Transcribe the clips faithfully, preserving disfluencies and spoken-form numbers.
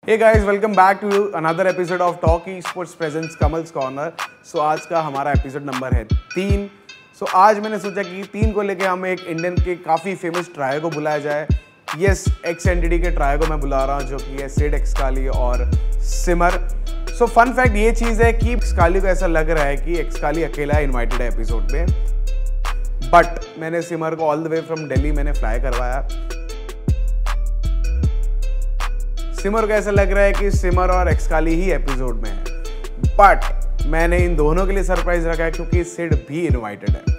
Hey guys, welcome back to another episode of Talk Esports Presents Kamal's Corner. So आज का हमारा episode number है तीन. So आज मैंने सोचा कि तीन को लेके हम एक इंडियन के काफ़ी फेमस ट्रायो को बुलाया जाए. Yes, एक्स एंटिटी के ट्रायो को मैं बुला रहा हूँ जो कि है सिड, एक्सकाली और सिमर. So फन फैक्ट ये चीज़ है कि एक्सकाली को ऐसा लग रहा है कि एक्सकाली अकेला इन्वाइटेड है एपिसोड में. बट मैंने सिमर को all the way from Delhi मैंने फ्लाई करवाया. सिमर को ऐसा लग रहा है कि सिमर और एक्सकाली ही एपिसोड में है, बट मैंने इन दोनों के लिए सरप्राइज रखा है क्योंकि सिड भी इनवाइटेड है.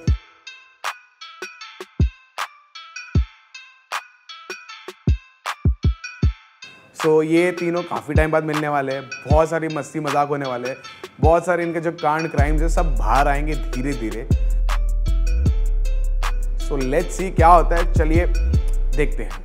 सो so, ये तीनों काफी टाइम बाद मिलने वाले हैं. बहुत सारी मस्ती मजाक होने वाले हैं. बहुत सारे इनके जो कांड क्राइम्स है सब बाहर आएंगे धीरे धीरे. सो लेट्स सी क्या होता है. चलिए देखते हैं.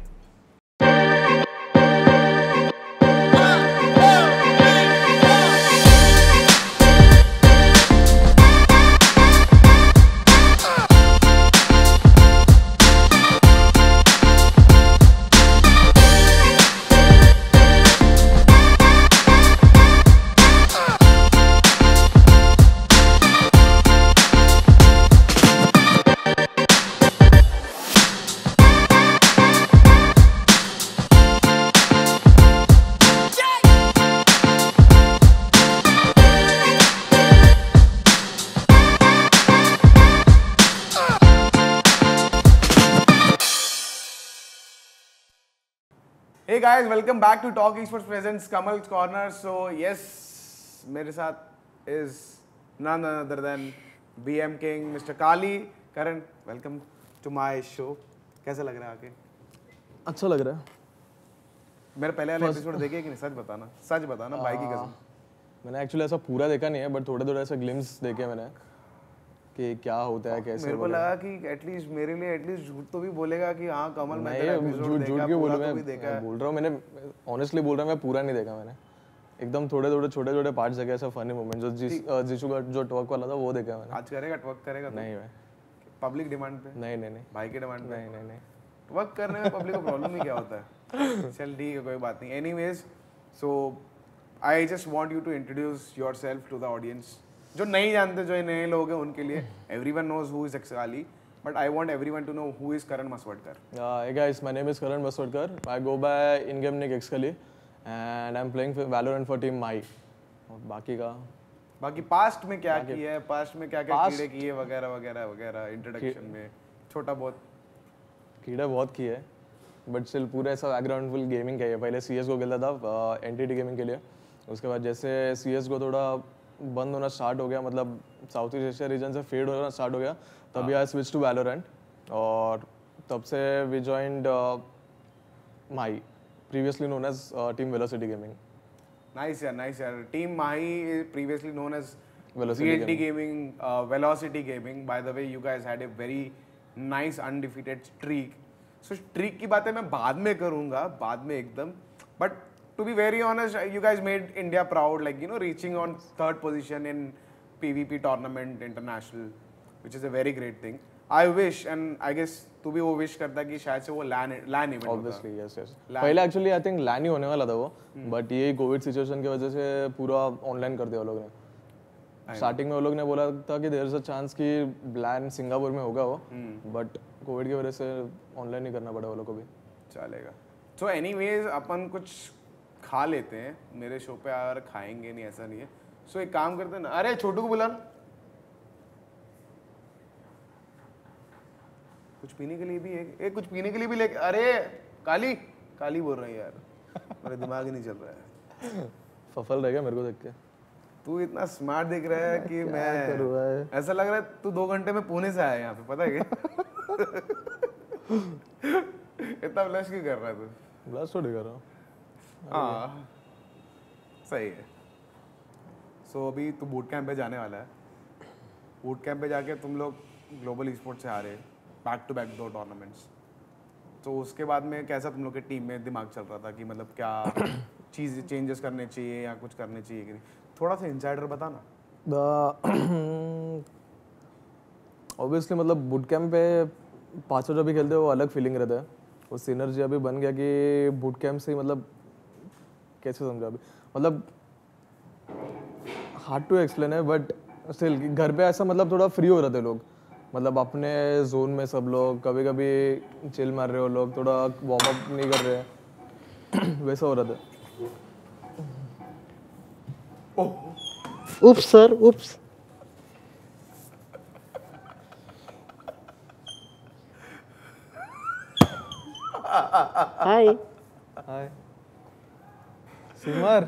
Hey guys, welcome back to Talk Esports Presents Kamal's Corner. So yes, मेरे साथ is none other than B M King, Mister Kali. Karan, welcome to my show. कैसा लग रहा है आके? अच्छा लग रहा है. मेरा पहले वाला एपिसोड देखे कि नहीं? सच बताना, सच बताना भाई की कसम. मैंने एक्चुअली ऐसा पूरा देखा नहीं है, बट थोड़े थोड़े ऐसे ग्लिम्स देखे मैंने कि क्या होता है कैसे. मेरे को लगा कि एटलीस्ट मेरे लिए एटलीस्ट झूठ तो भी बोलेगा कि हाँ कमल मैं तेरा एपिसोड देखा. झूठ क्यों बोलूं मैं? मैं बोल रहा हूँ, मैंने ऑनेस्टली बोल रहा हूँ, मैं पूरा नहीं देखा मैंने. एकदम थोड़े थोड़े छोटे छोटे पार्ट्स देखे, ऐसा फनी मोमेंट. जो जीशु का जो टॉक वाला था वो देखा मैंने. आज करेगा ट्वर्क करेगा? नहीं मैं पब्लिक डिमांड पे. नहीं नहीं नहीं भाई के डिमांड पे. नहीं नहीं नहीं ट्वर्क करने में पब्लिक को प्रॉब्लम ही क्या होता है. चल ठीक है, कोई बात नहीं. Anyways, so I just want you to introduce yourself to the audience. जो नहीं जानते, जो नए लोग हैं उनके लिए. Everyone knows who is Excali, but I want everyone to know who is Karan Maswadkar. Hey guys, my name is Karan Maswadkar. I go by in-game nick Xkali and I'm playing for Valorant for team Mai. और बाकी का बाकी past में क्या किया है, past में क्या क्या कीड़े किए वगैरह वगैरह वगैरह. इंट्रोडक्शन में छोटा बहुत कीड़े बहुत किए, बट स्टिल पूरा ऐसा बैकग्राउंड फुल गेमिंग का है. पहले सी एस को खेलता था एनटीटी गेमिंग के लिए. उसके बाद जैसे सी एस को थोड़ा बंद होना स्टार्ट हो गया, मतलब साउथ ईस्ट एशिया रीजन से फेड होना स्टार्ट हो गया, तभी आई स्विच टू वैलोरेंट. और तब से we joined Mahi, previously known as team Velocity Gaming. Nice यार, नाइस यार. Team Mahi is previously known as Velocity Gaming, Velocity Gaming. By the way you guys had a very nice undefeated streak. So streak की बातें मैं बाद में करूंगा, बाद में एकदम. But to be very honest, you guys made India proud, like, you know, reaching on third position in P V P tournament international, which is a very great thing. I wish, and I guess तू भी वो wish करता कि शायद से वो LAN LAN event होता. Obviously, yes, yes. पहले actually I think LAN ही होने वाला था वो, but ये कोविड सिचुएशन की वजह से पूरा ऑनलाइन कर दिया वो लोग ने. स्टार्टिंग में वो लोग ने बोला था कि देयर इज अ चांस कि LAN सिंगापुर में होगा वो, बट कोविड की वजह से ऑनलाइन ही करना पड़ा वो लोग को भी. चलेगा. So anyways, अपन कुछ खा लेते हैं. मेरे शो पे अगर खाएंगे नहीं ऐसा नहीं है. सो so, एक काम करते हैं ना. अरे छोटू को बुला, कुछ पीने के लिए भी एक, एक कुछ पीने के लिए भी ले. अरे काली काली बोल रहा है यार, मेरा दिमाग ही नहीं चल रहा है. फफल रह गया मेरे को देख के. तू इतना स्मार्ट दिख रहा है कि मैं ऐसा लग रहा है तू दो घंटे में पुणे से आया यहाँ पे, पता है क्या? इतना ब्लश क्यों कर रहा है तू? ब्लश थोड़ी कर रहा हूँ. हाँ सही है. सो so, अभी तू बूट कैंप पे जाने वाला है. बूट कैंप पे जाके तुम लोग ग्लोबल ई स्पोर्ट्स से आ रहे, बैक टू बैक दो टूर्नामेंट्स. तो उसके बाद में कैसा तुम लोग के टीम में दिमाग चल रहा था कि मतलब क्या चीज़ चेंजेस करने चाहिए या कुछ करने चाहिए कि नहीं? थोड़ा सा इनसाइडर बता ना. ऑब्वियसली मतलब बूट कैंप पे पाँचों जब भी खेलते हैं वो अलग फीलिंग रहता है. वो सिनर्जी अभी बन गया कि बूट कैंप से मतलब कैसे समझा अभी, मतलब हार्ड टू एक्सप्लेन है बट स्टिल घर पे ऐसा मतलब थोड़ा फ्री हो रहे थे लोग, मतलब अपने जोन में सब लोग, कभी कभी चिल मार रहे हो लोग, थोड़ा वार्म अप नहीं कर रहे वैसा हो रहा था। उप्स सर उप्स। हाय हाय सिमर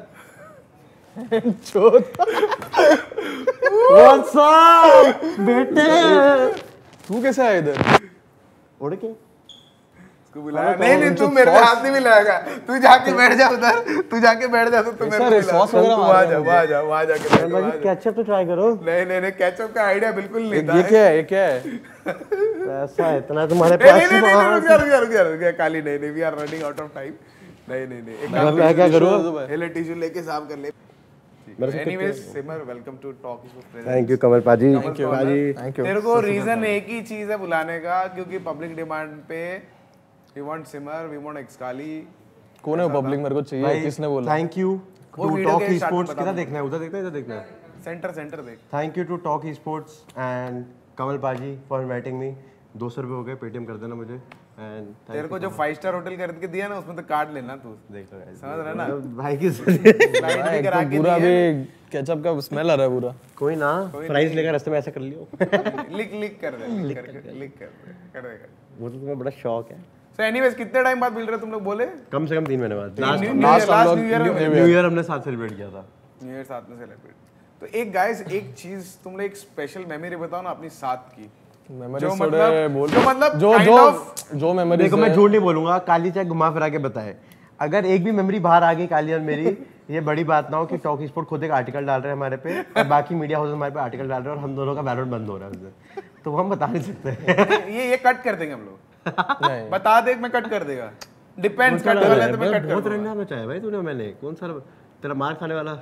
चोट व्हाट्स अप बेटे, तू कैसे आया इधर? उड़ के इसको बुलाया नहीं नहीं तू मेरे हाथ नहीं मिलाएगा, तू जाके बैठ जा उधर, तू जाके बैठ जा, तो तू मेरे को मिला, सॉस वगैरह आ जा वहां जा वहां जाके बैठ जा। भाई केचप तो ट्राई करो। नहीं नहीं नहीं केचप का आइडिया बिल्कुल नहीं था। ये क्या है, ये क्या है? ऐसा इतना तुम्हारे नहीं पास नहीं नहीं रुक जा रुक जा रुक जा रुक जा काली, नहीं नहीं we are running out of time. नहीं नहीं नहीं एक मैं क्या करूं? हेले टिश्यू लेके साफ कर ले। Anyways Simar welcome to talk is with thank you Kamal paaji. Thank you paaji. Thank you. तेरे को रीजन एक ही चीज है बुलाने का, क्योंकि पब्लिक डिमांड पे we want Simar, we want Excali. कौन है पब्लिक, मेरे को चाहिए, किसने बोला? थैंक यू वो टू वीडियो टॉक के ई start स्पोर्ट्स। बता किधर दो। देखना है, उधर देखना है, इधर देखना है। सेंटर सेंटर देख। Thank you to talk E sports and Kamal paaji for inviting me. दो सौ रुपये हो गए, पेटीएम कर देना मुझे। एंड तेरे को जो फाइव स्टार होटल करके दिया ना उसमें तो कार्ड लेना तू, देख लो guys। समझ रहा है ना? भाई की फ्लाइट भी करा के पूरा दिया अभी केचप का स्मेल आ रहा है पूरा। कोई ना प्राइस लेकर रास्ते में ऐसा कर लियो। लिख लिख कर दे, लिख कर लिख कर दे, कर दे कर। वो तो तुम्हें बड़ा शौक है। सो एनीवेज कितने टाइम बाद मिल रहे तुम लोग बोले? कम से कम तीन महीने बाद। लास्ट लास्ट हम लास्ट लोग न्यू ईयर में न्यू ईयर हमने साथ सेलिब्रेट किया था। न्यू ईयर साथ में सेलिब्रेट। तो एक गाइस एक चीज तुम लोग एक स्पेशल मेमोरी बताओ ना अपनी साथ की, मेमोरीज जो थोड़े मतलब बोल जो मतलब जो kind जो of- जो मेमोरीज देखो मैं झूठ नहीं बोलूंगा, काली चाहे घुमा फिरा के बताए। अगर एक भी मेमोरी बाहर आ गई काली और मेरी, ये बड़ी बात ना हो कि टॉक स्पोर्ट खुद एक आर्टिकल डाल रहे हैं हमारे पे और बाकी मीडिया हाउस हमारे पे आर्टिकल डाल रहे हैं और हम दोनों का बैलेंस बंद हो रहा है उससे, तो हम बता नहीं सकते। ये ये कट कर देंगे हम लोग, नहीं बता दे मैं कट कर देगा, डिपेंड्स कट कर ले तो मैं कट कर बहुत दूंगा। रंगा मचाया भाई तूने। मैंने कौन सा तेरा मार खाने वाला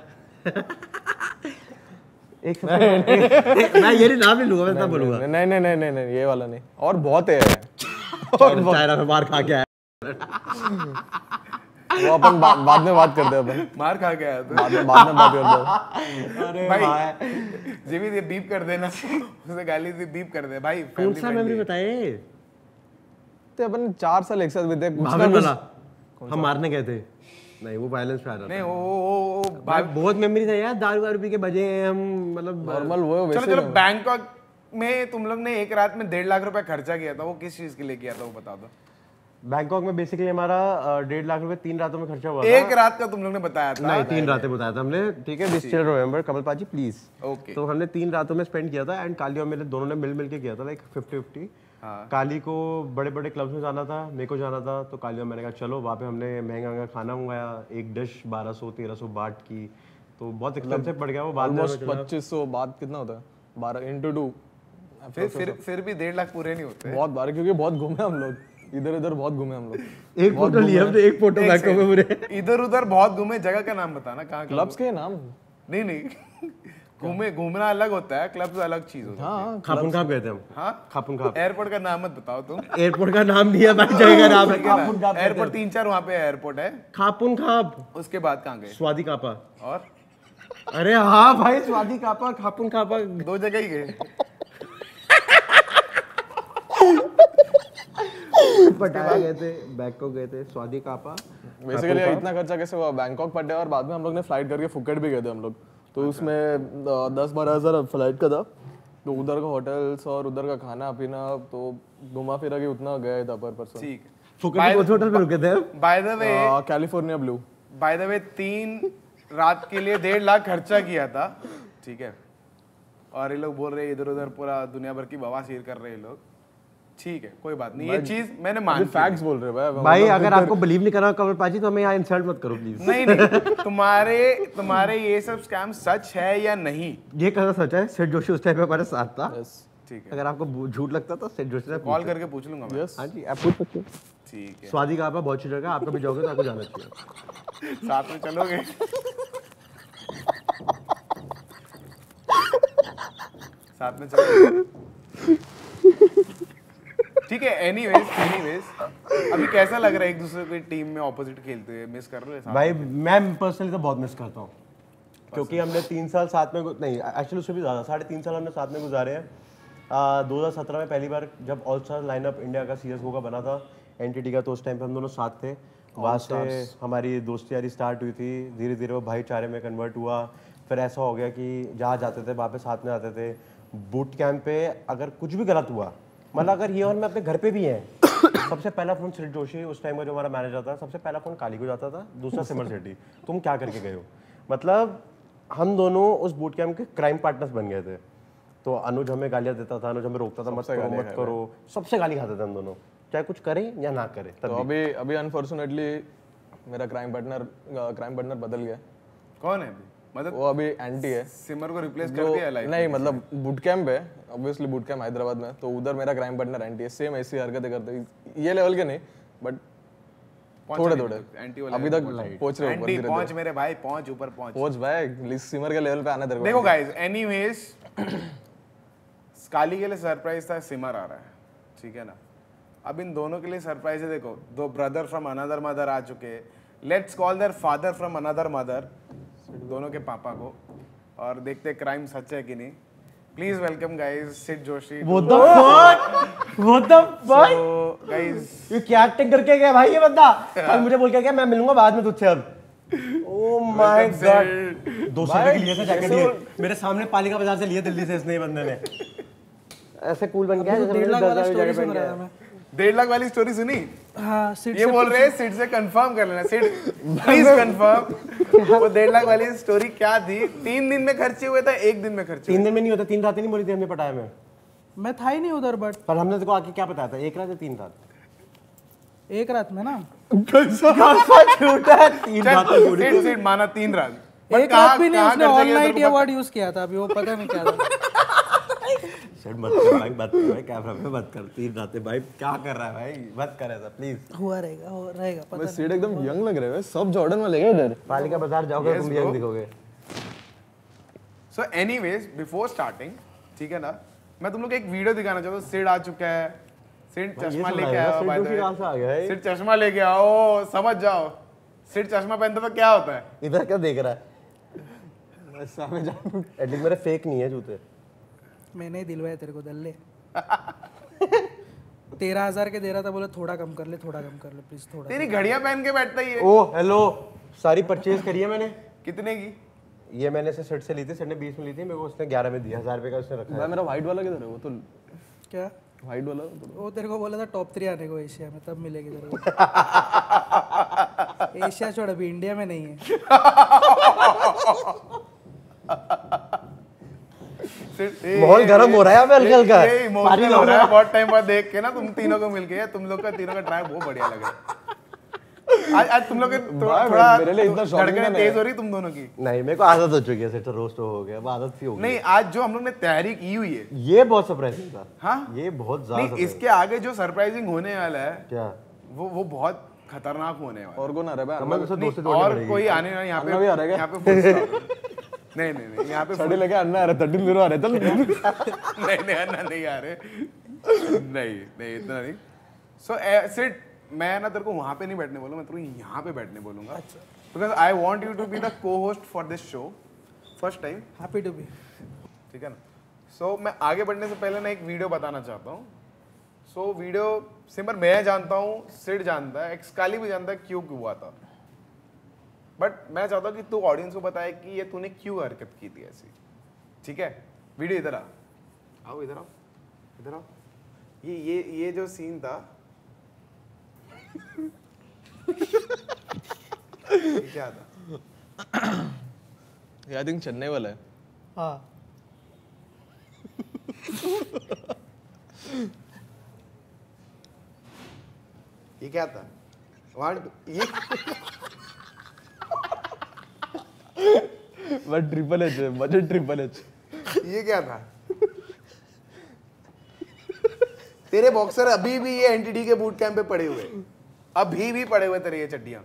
एक सबसे मैं ये नहीं नाम नहीं लूंगा, मैं सब बोलूंगा। नहीं नहीं नहीं नहीं नहीं ये वाला नहीं, और बहुत है चाइना में मार खा के आया। वो अपन बा, बाद में बात करते हैं अपन, मार खा के आया तू। बाद में बाद में बात करते हैं। अरे भाई जीवित ये बीप कर देना, उसे गाली से बीप कर दे भाई। कौन सा मेमोरी बताए? तो अपन चार साल एक साथ बीते, कुछ ना भागन कुछ वाला हम मारने गए थे। नहीं वो वायलेंस पे आ रहा नहीं था। वो वो वो भाई बहुत मेमोरी था यार, दारू वारू पी के बजे हैं हम, मतलब नॉर्मल वो चलो वैसे चलो बैंकॉक में तुम लोग ने एक रात में डेढ़ लाख रुपए खर्चा किया था, वो किस चीज के लिए किया था वो बता दो। बैंकॉक में बेसिकली हमारा अ, डेढ़ लाख रुपए तीन रातों में खर्चा हुआ था। एक रात का तुम लोग ने बताया था। नहीं तीन रातें बताया था हमने, ठीक है। दिस स्टिल रिमेंबर कमल पाजी प्लीज। ओके तो हमने तीन रातों में स्पेंड किया था एंड काली और मेरे दोनों ने मिल मिल के किया था, लाइक फिफ्टी फिफ्टी। हाँ। काली को बड़े बड़े क्लब्स में जाना था, मेरे को जाना था, तो काली और मैंने कहा चलो वहाँ पे हमने महंगा महंगा खाना मंगाया, एक डिश बारह सौ तेरह सौ बाट की, तो बहुत एक्सपेंसिव पड़ गया वो। बाद में ऑलमोस्ट पच्चीस सौ बात कितना होता है, बारह इंटू टू, फिर फिर फिर भी डेढ़ लाख पूरे नहीं होते। बहुत बार, क्योंकि बहुत घूमे हम लोग, इधर इधर बहुत घूमे हम लोग। एक फोटो लिया हमने, एक फोटो बैंकॉक में पूरे। इधर उधर बहुत घूमे, जगह का नाम बताना कहाँ। क्लब्स के नाम? नहीं नहीं घूमे, घूमना अलग होता है, क्लब्स अलग चीज होती है। हाँ खापुन खाप गए थे हम। हाँ खापुन खाप एयरपोर्ट का नाम मत बताओ तुम। एयरपोर्ट का नाम नहीं है भाई, जगह का नाम है खापुन खाप। एयरपोर्ट तीन चार वहाँ पे एयरपोर्ट है। खापुन खाप। उसके बाद कहाँ गए? स्वादी कापा। और अरे हाँ भाई, स्वादी कापा खापुन खापा दो जगह ही गए। पटाया गए थे, बैंकॉक गए थे, स्वादी कापा। बेसिकली इतना खर्चा कैसे हुआ? बैंकॉक पर डे और बाद में हम लोग ने फ्लाइट करके फुकेट भी गए थे हम लोग, तो उसमें अ, दस बारह हजार फ्लाइट का था, तो उधर का होटल्स और उधर का खाना पीना, तो घुमा फिरा के उतना गया था पर पर्सन। ठीक है। फुकेट में कौन से होटल में रुके थे? By the way California blue. By the way तीन रात के लिए डेढ़ लाख खर्चा किया था, ठीक है। और ये लोग बोल रहे हैं इधर उधर पूरा दुनिया भर की बवासीर कर रहे हैं ये लोग, ठीक है कोई बात नहीं, ये चीज मैंने मान फैक्ट्स बोल रहे हैं भाई। भाई अगर आपको बिलीव नहीं करना कमल पाजी, तो हमें यहाँ इंसल्ट मत करो प्लीज। नहीं नहीं तुम्हारे तुम्हारे ये सब स्कैम सच है या नहीं? ये कहना सच है, सेठ जोशी उस टाइम पे हमारे साथ था। Yes. ठीक है, अगर आपको बू- झूठ लगता तो सेठ जोशी से कॉल करके पूछ लूंगा मैं। Yes. हाँ जी आप पूछ सकते हो। ठीक है, स्वादी का आपका बहुत अच्छी जगह, आपका भी जाओगे तो आपको जाना चाहिए। साथ में चलोगे? साथ में चलोगे? ठीक है। एनीवेज एनीवेज अभी कैसा लग रहा है एक दूसरे की टीम में ऑपोजिट खेलते हुए? मिस कर रहे हो? भाई मैं पर्सनली तो बहुत मिस करता हूँ, क्योंकि हमने तीन साल साथ में नहीं एक्चुअली उससे भी ज़्यादा साढ़े तीन साल हमने साथ में गुजारे हैं। दो हज़ार सत्रह में पहली बार जब ऑल स्टार लाइनअप इंडिया का सी एस गो का बना था एनटीटी का, तो उस टाइम पे हम दोनों साथ थे। वहाँ से हमारी दोस्ती यारी स्टार्ट हुई थी, धीरे धीरे वो भाईचारे में कन्वर्ट हुआ। फिर ऐसा हो गया कि जहाँ जाते थे वहाँ पे साथ में आते थे। बूट कैंप पे अगर कुछ भी गलत हुआ, मतलब अगर ये और मैं अपने घर पे भी हैं, सबसे पहला फोन सिड जोशी उस टाइम का जो हमारा मैनेजर था, सबसे पहला फोन काली को जाता था, दूसरा सिमर सेठी, तुम क्या करके गए हो। मतलब हम दोनों उस बूट कैंप के क्राइम पार्टनर्स बन गए थे। तो अनुज हमें गालियाँ देता था, अनुज हमें रोकता था, मत करो मत करो, सबसे गाली खाते थे हम दोनों, चाहे कुछ करें या ना करें। तो अभी अभी अनफॉर्चुनेटली मेरा क्राइम पार्टनर क्राइम पार्टनर बदल गया। कौन है अभी? मतलब वो अभी एंटी है। सिमर को रिप्लेस कर दिया लाइफ? नहीं, मतलब बूट कैंप है, ऑब्वियसली बूट कैंप हैदराबाद में, तो उधर मेरा क्राइम पार्टनर एंटी है। सेम ऐसी हरकतें करते, ये लेवल के नहीं बट थोड़े थोड़े अभी तक पहुंच रहे एंटी पहुंच मेरे भाई, पहुंच ऊपर पहुंच पहुंच भाई, सिमर के लेवल पे आना तेरे को। देखो गाइस, एनीवेज काली के लिए सरप्राइज था, सिमर आ रहा है, ठीक है ना। अब इन दोनों के लिए सरप्राइज है। देखो, दो ब्रदर फ्रॉम अनदर मदर आ चुके हैं, let's call their father from another mother, दोनों के पापा को, और देखते क्राइम सच है कि नहीं। Please welcome guys Sid Joshi. What the fuck? What the fuck? So guys, ये क्या एक्टिंग करके गया भाई ये बंदा? और मुझे बोल के गया मैं मिलूंगा बाद में तुझसे अब। Oh my god! दो सौ के लिए से जैकेट लिए, मेरे सामने पालिका बाजार से लिए दिल्ली से इसने बंदे ने। ऐसे कूल बन गया जैसे डेढ़ लाख वाला स्टोरी सुन रहा था मैं। डेढ़ लाख वाली स्टोरी सुनी? हाँ, सिड ये बोल रहे हैं सिड से कंफर्म कर लेना। सिड प्लीज कंफर्म, वो डेढ़ लाख वाली स्टोरी क्या थी? तीन दिन में खर्चे हुए था, एक दिन में खर्चे? तीन दिन में नहीं होता, तीन रातें नहीं बोली थी हमने पटाया में। मैं था ही नहीं उधर, बट पर हमने तेरे को आके क्या बताया था, एक रात या तीन रात? एक रात में ना, झूठा है, तीन रातें पूरी। सिड सिड माना तीन रात, एक रात भी नहीं, उसने ऑल नाइट ये वर्ड यूज किया था, अभी वो पता नहीं क्या था। सर मत कर भाई, मत कर भाई, कैमरा पे मत कर, तीन रातें भाई क्या कर रहा है भाई, मत कर ऐसा प्लीज। हुआ रहेगा, हो रहेगा, पता सीट एकदम यंग लग रहे हैं, सब जॉर्डन में लगे इधर। पालिका बाजार जाओगे तुम भी यंग दिखोगे। सो एनीवेज बिफोर स्टार्टिंग, ठीक है ना, मैं तुम लोग को एक वीडियो दिखाना चाहता हूँ। सिड आ चुका है, सिड चश्मा लेके आया हुआ है, सिड चश्मा लेके आओ, समझ जाओ। सिड चश्मा पहनता तो क्या होता है? इधर क्या देख रहा है? सामने जा, एटलीस्ट मेरे फेक नहीं है जूते। मैंने ही दिलवाया तेरे को दल्ले। तेरह हजार के दे रहा था, बोले थोड़ा कम कर ले, थोड़ा कम कर ले प्लीज, थोड़ा। तेरी घड़ियां पहन के बैठता ही है। ओ हेलो, सारी परचेज करी है मैंने। कितने की? ये मैंने से सेट से ली थी, सेट ने बीस में ली थी, मेरे को उसने ग्यारह में दिया, हजार रुपए का उसने रखा है। मेरा व्हाइट वाला किधर है? वो तो क्या व्हाइट वाला? वो तेरे को बोला था टॉप थ्री आने को एशिया में, तब मिलेगी तेरे को। एशिया छोड़, अभी इंडिया में नहीं है। माहौल गर्म हो रहा है अभी हल्का हल्का। ये इमोशनल हो रहा है बहुत टाइम बाद देख के ना, तुम तीनों को मिल के, तुम लोग का तीनों का ट्राई बहुत बढ़िया लग रहा है। आज आज तुम लोग के थोड़ा मेरे लिए इतना शॉकिंग धड़कनें तेज हो रही तुम दोनों की। नहीं, मेरे को आदत हो चुकी है, सेट रोस्ट हो गया, अब आदत सी हो गई। नहीं, आज जो हम लोग ने तैयारी की हुई है, ये बहुत सरप्राइजिंग था। हाँ, ये बहुत ज्यादा। नहीं, इसके आगे जो सरप्राइजिंग होने वाला है, क्या वो वो बहुत खतरनाक होने वाला और कौन आ रहा है? कमल से दोस्ती है। तोड़नी और पड़ेगी। कोई आने वाला यहाँ अन्ना भी आ रहा पे, है यहाँ पे full stop है। नहीं नहीं नहीं, यहाँ पे थर्टी लेके अन्ना आ रहा है, थर्टी जीरो आ रहा है, चल। नहीं नहीं अन्ना नहीं आ रहे, नहीं नहीं इतना नहीं। सो सिट, मैं ना तेरे को वहाँ पे नहीं बैठने बोलूँ, मैं तेरे को यहाँ पे बैठने बोलूँगा, because I want you to be the co host for this show first time. Happy to be. ठीक है ना। सो so, मैं आगे बढ़ने से पहले ना एक वीडियो बताना चाहता हूँ। सो so, वीडियो सिमर मैं जानता हूँ, सिड जानता है, एक्सकाली भी जानता है क्यों क्यों हुआ था, बट मैं चाहता हूँ कि तू ऑडियंस को बताए कि ये तूने क्यों हरकत की थी ऐसी। ठीक है, वीडियो इधर आ, आओ इधर आओ, इधर आओ। ये ये ये जो सीन था ये क्या था? ये आई थिंक चेन्नई वाला है। हाँ, ये क्या था? वन ये बट ट्रिपल एच है, बजट ट्रिपल एच। ये क्या था? तेरे बॉक्सर अभी भी ये एनटीटी के बूट कैंप पे पड़े हुए, अभी भी पड़े हुए तेरे ये चड्डियां।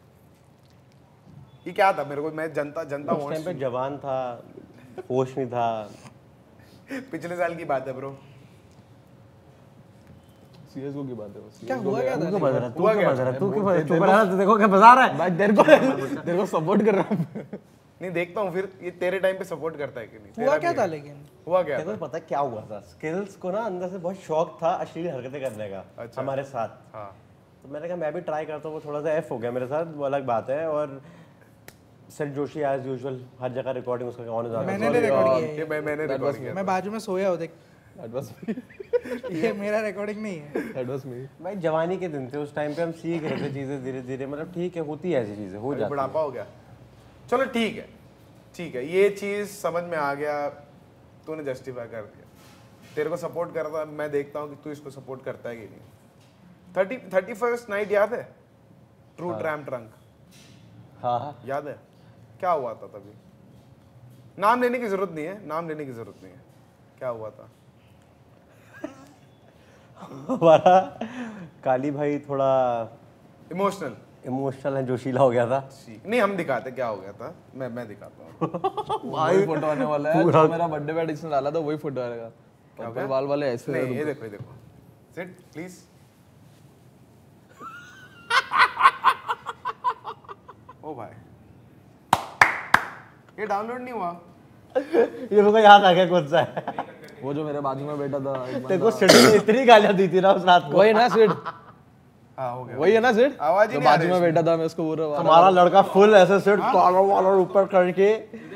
ये क्या था? मेरे को, मैं जनता जनता उस टाइम पे जवान था, होश नहीं था। पिछले साल की बात है ब्रो। सीएसगो की बात है बस। क्या हुआ क्या था? तू क्यों बजा रहा है? तू क्यों बजा रहा है? तू क्यों बजा चुप रहा है? देखो क्या बजा रहा है भाई तेरे को तेरे को सपोर्ट कर रहा हूँ। नहीं देखता हूँ फिर ये तेरे टाइम पे सपोर्ट करता है कि नहीं। हुआ क्या था लेकिन? हुआ क्या तेरे को पता है क्या हुआ था? स्किल्स को ना अंदर से बहुत शौक था अश्लील हरकतें करने का अच्छा। हमारे साथ। हाँ तो मैंने कहा मैं भी ट्राई करता हूँ, वो थोड़ा सा एफ हो गया मेरे साथ, वो अलग बात है। और सर जोशी एज यूजुअल हर जगह रिकॉर्डिंग उसका ऑन हो मैंने नहीं रिकॉर्ड किया ये मैं मैंने रिकॉर्ड किया। मैं बाजू में सोया हूँ देख। That was me. ये मेरा रिकॉर्डिंग नहीं है। That was me. भाई जवानी के दिन थे उस टाइम पे, हम सीख रहे थे चीजें धीरे धीरे, मतलब ठीक है होती है ऐसी चीजें, हो अभी जाती है। बुढ़ापा हो गया। चलो ठीक है ठीक है, ये चीज समझ में आ गया, तूने जस्टिफाई कर दिया। तेरे को सपोर्ट करता, मैं देखता हूँ कि तू इसको सपोर्ट करता है कि नहीं। थर्टी थर्टी फर्स्ट नाइट याद है? ट्रू ट्रैम ट्रंक हाँ हाँ याद है? क्या हुआ था तभी? नाम लेने की जरूरत नहीं है, नाम लेने की जरूरत नहीं है। क्या हुआ था? हमारा काली भाई थोड़ा इमोशनल इमोशनल है, जोशीला हो गया था। नहीं हम दिखाते क्या हो गया था, मैं मैं दिखाता हूँ। वही फोटो आने वाला है जो मेरा बर्थडे बैट इसने डाला था, वही फोटो आएगा। क्या हो ऊपर गया? बाल वाले ऐसे नहीं ये देखो ये देखो, सिट प्लीज। ओ भाई ये डाउनलोड नहीं हुआ। ये मेरे को याद आ गया कौन सा है। वो जो मेरे बाजू में बैठा था एक तेरे को सिटी ने इतनी गालियां दी थी ना उस रात को। वही ना सिड, हाँ हो गया। वही है ना सिड, आवाज ही जो नहीं आ बाजू में बैठा था मैं उसको बोल रहा हूँ हमारा लड़का फुल ऐसे सिर्फ कॉलर वॉलर ऊपर करके,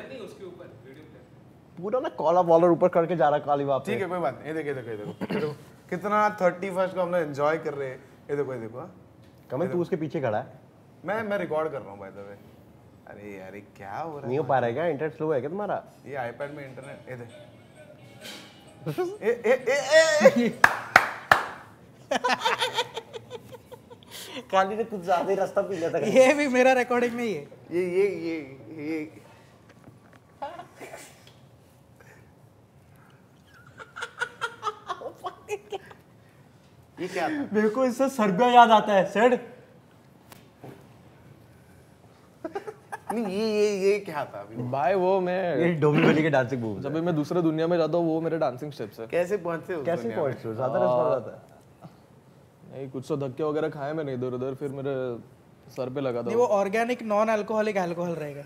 पूरा ना कॉलर वॉलर ऊपर करके जा रहा काली बाप पे। ठीक है कोई बात नहीं। ये देखो ये देखो ये देखो ये देखो कितना थर्टी फर्स्ट को हम लोग एंजॉय कर रहे हैं। ये देखो ये देखो हाँ। कमल तू उसके पीछे खड़ा है, मैं मैं रिकॉर्ड कर रहा हूँ बाय द वे। अरे यार ये क्या हो रहा है? नहीं हो पा रहा है क्या? इंटरनेट स्लो है क्या तुम्हारा? ये आईपैड में इंटरनेट। ये देख ए ए ए ए काली ने कुछ ज्यादा ही रास्ता पी लिया था। ये भी मेरा रिकॉर्डिंग नहीं है। ये ये ये ये ये क्या था? मेरे को इससे सर्बिया याद आता है सेड। नहीं ये ये ये क्या था अभी? भाई वो मैं ये डोमी वैली के डांसिंग मूव जब भी मैं दूसरे दुनिया में जाता हूँ वो मेरे डांसिंग स्टेप्स है। कैसे पहुंचे उस कैसे दुनिया में? पॉइंट्स हो ज्यादा रिस्पॉन्स आता है। नहीं कुछ तो धक्के वगैरह खाए मैंने इधर उधर, फिर मेरे सर पे लगा था नहीं वो ऑर्गेनिक नॉन अल्कोहलिक अल्कोहल रहेगा।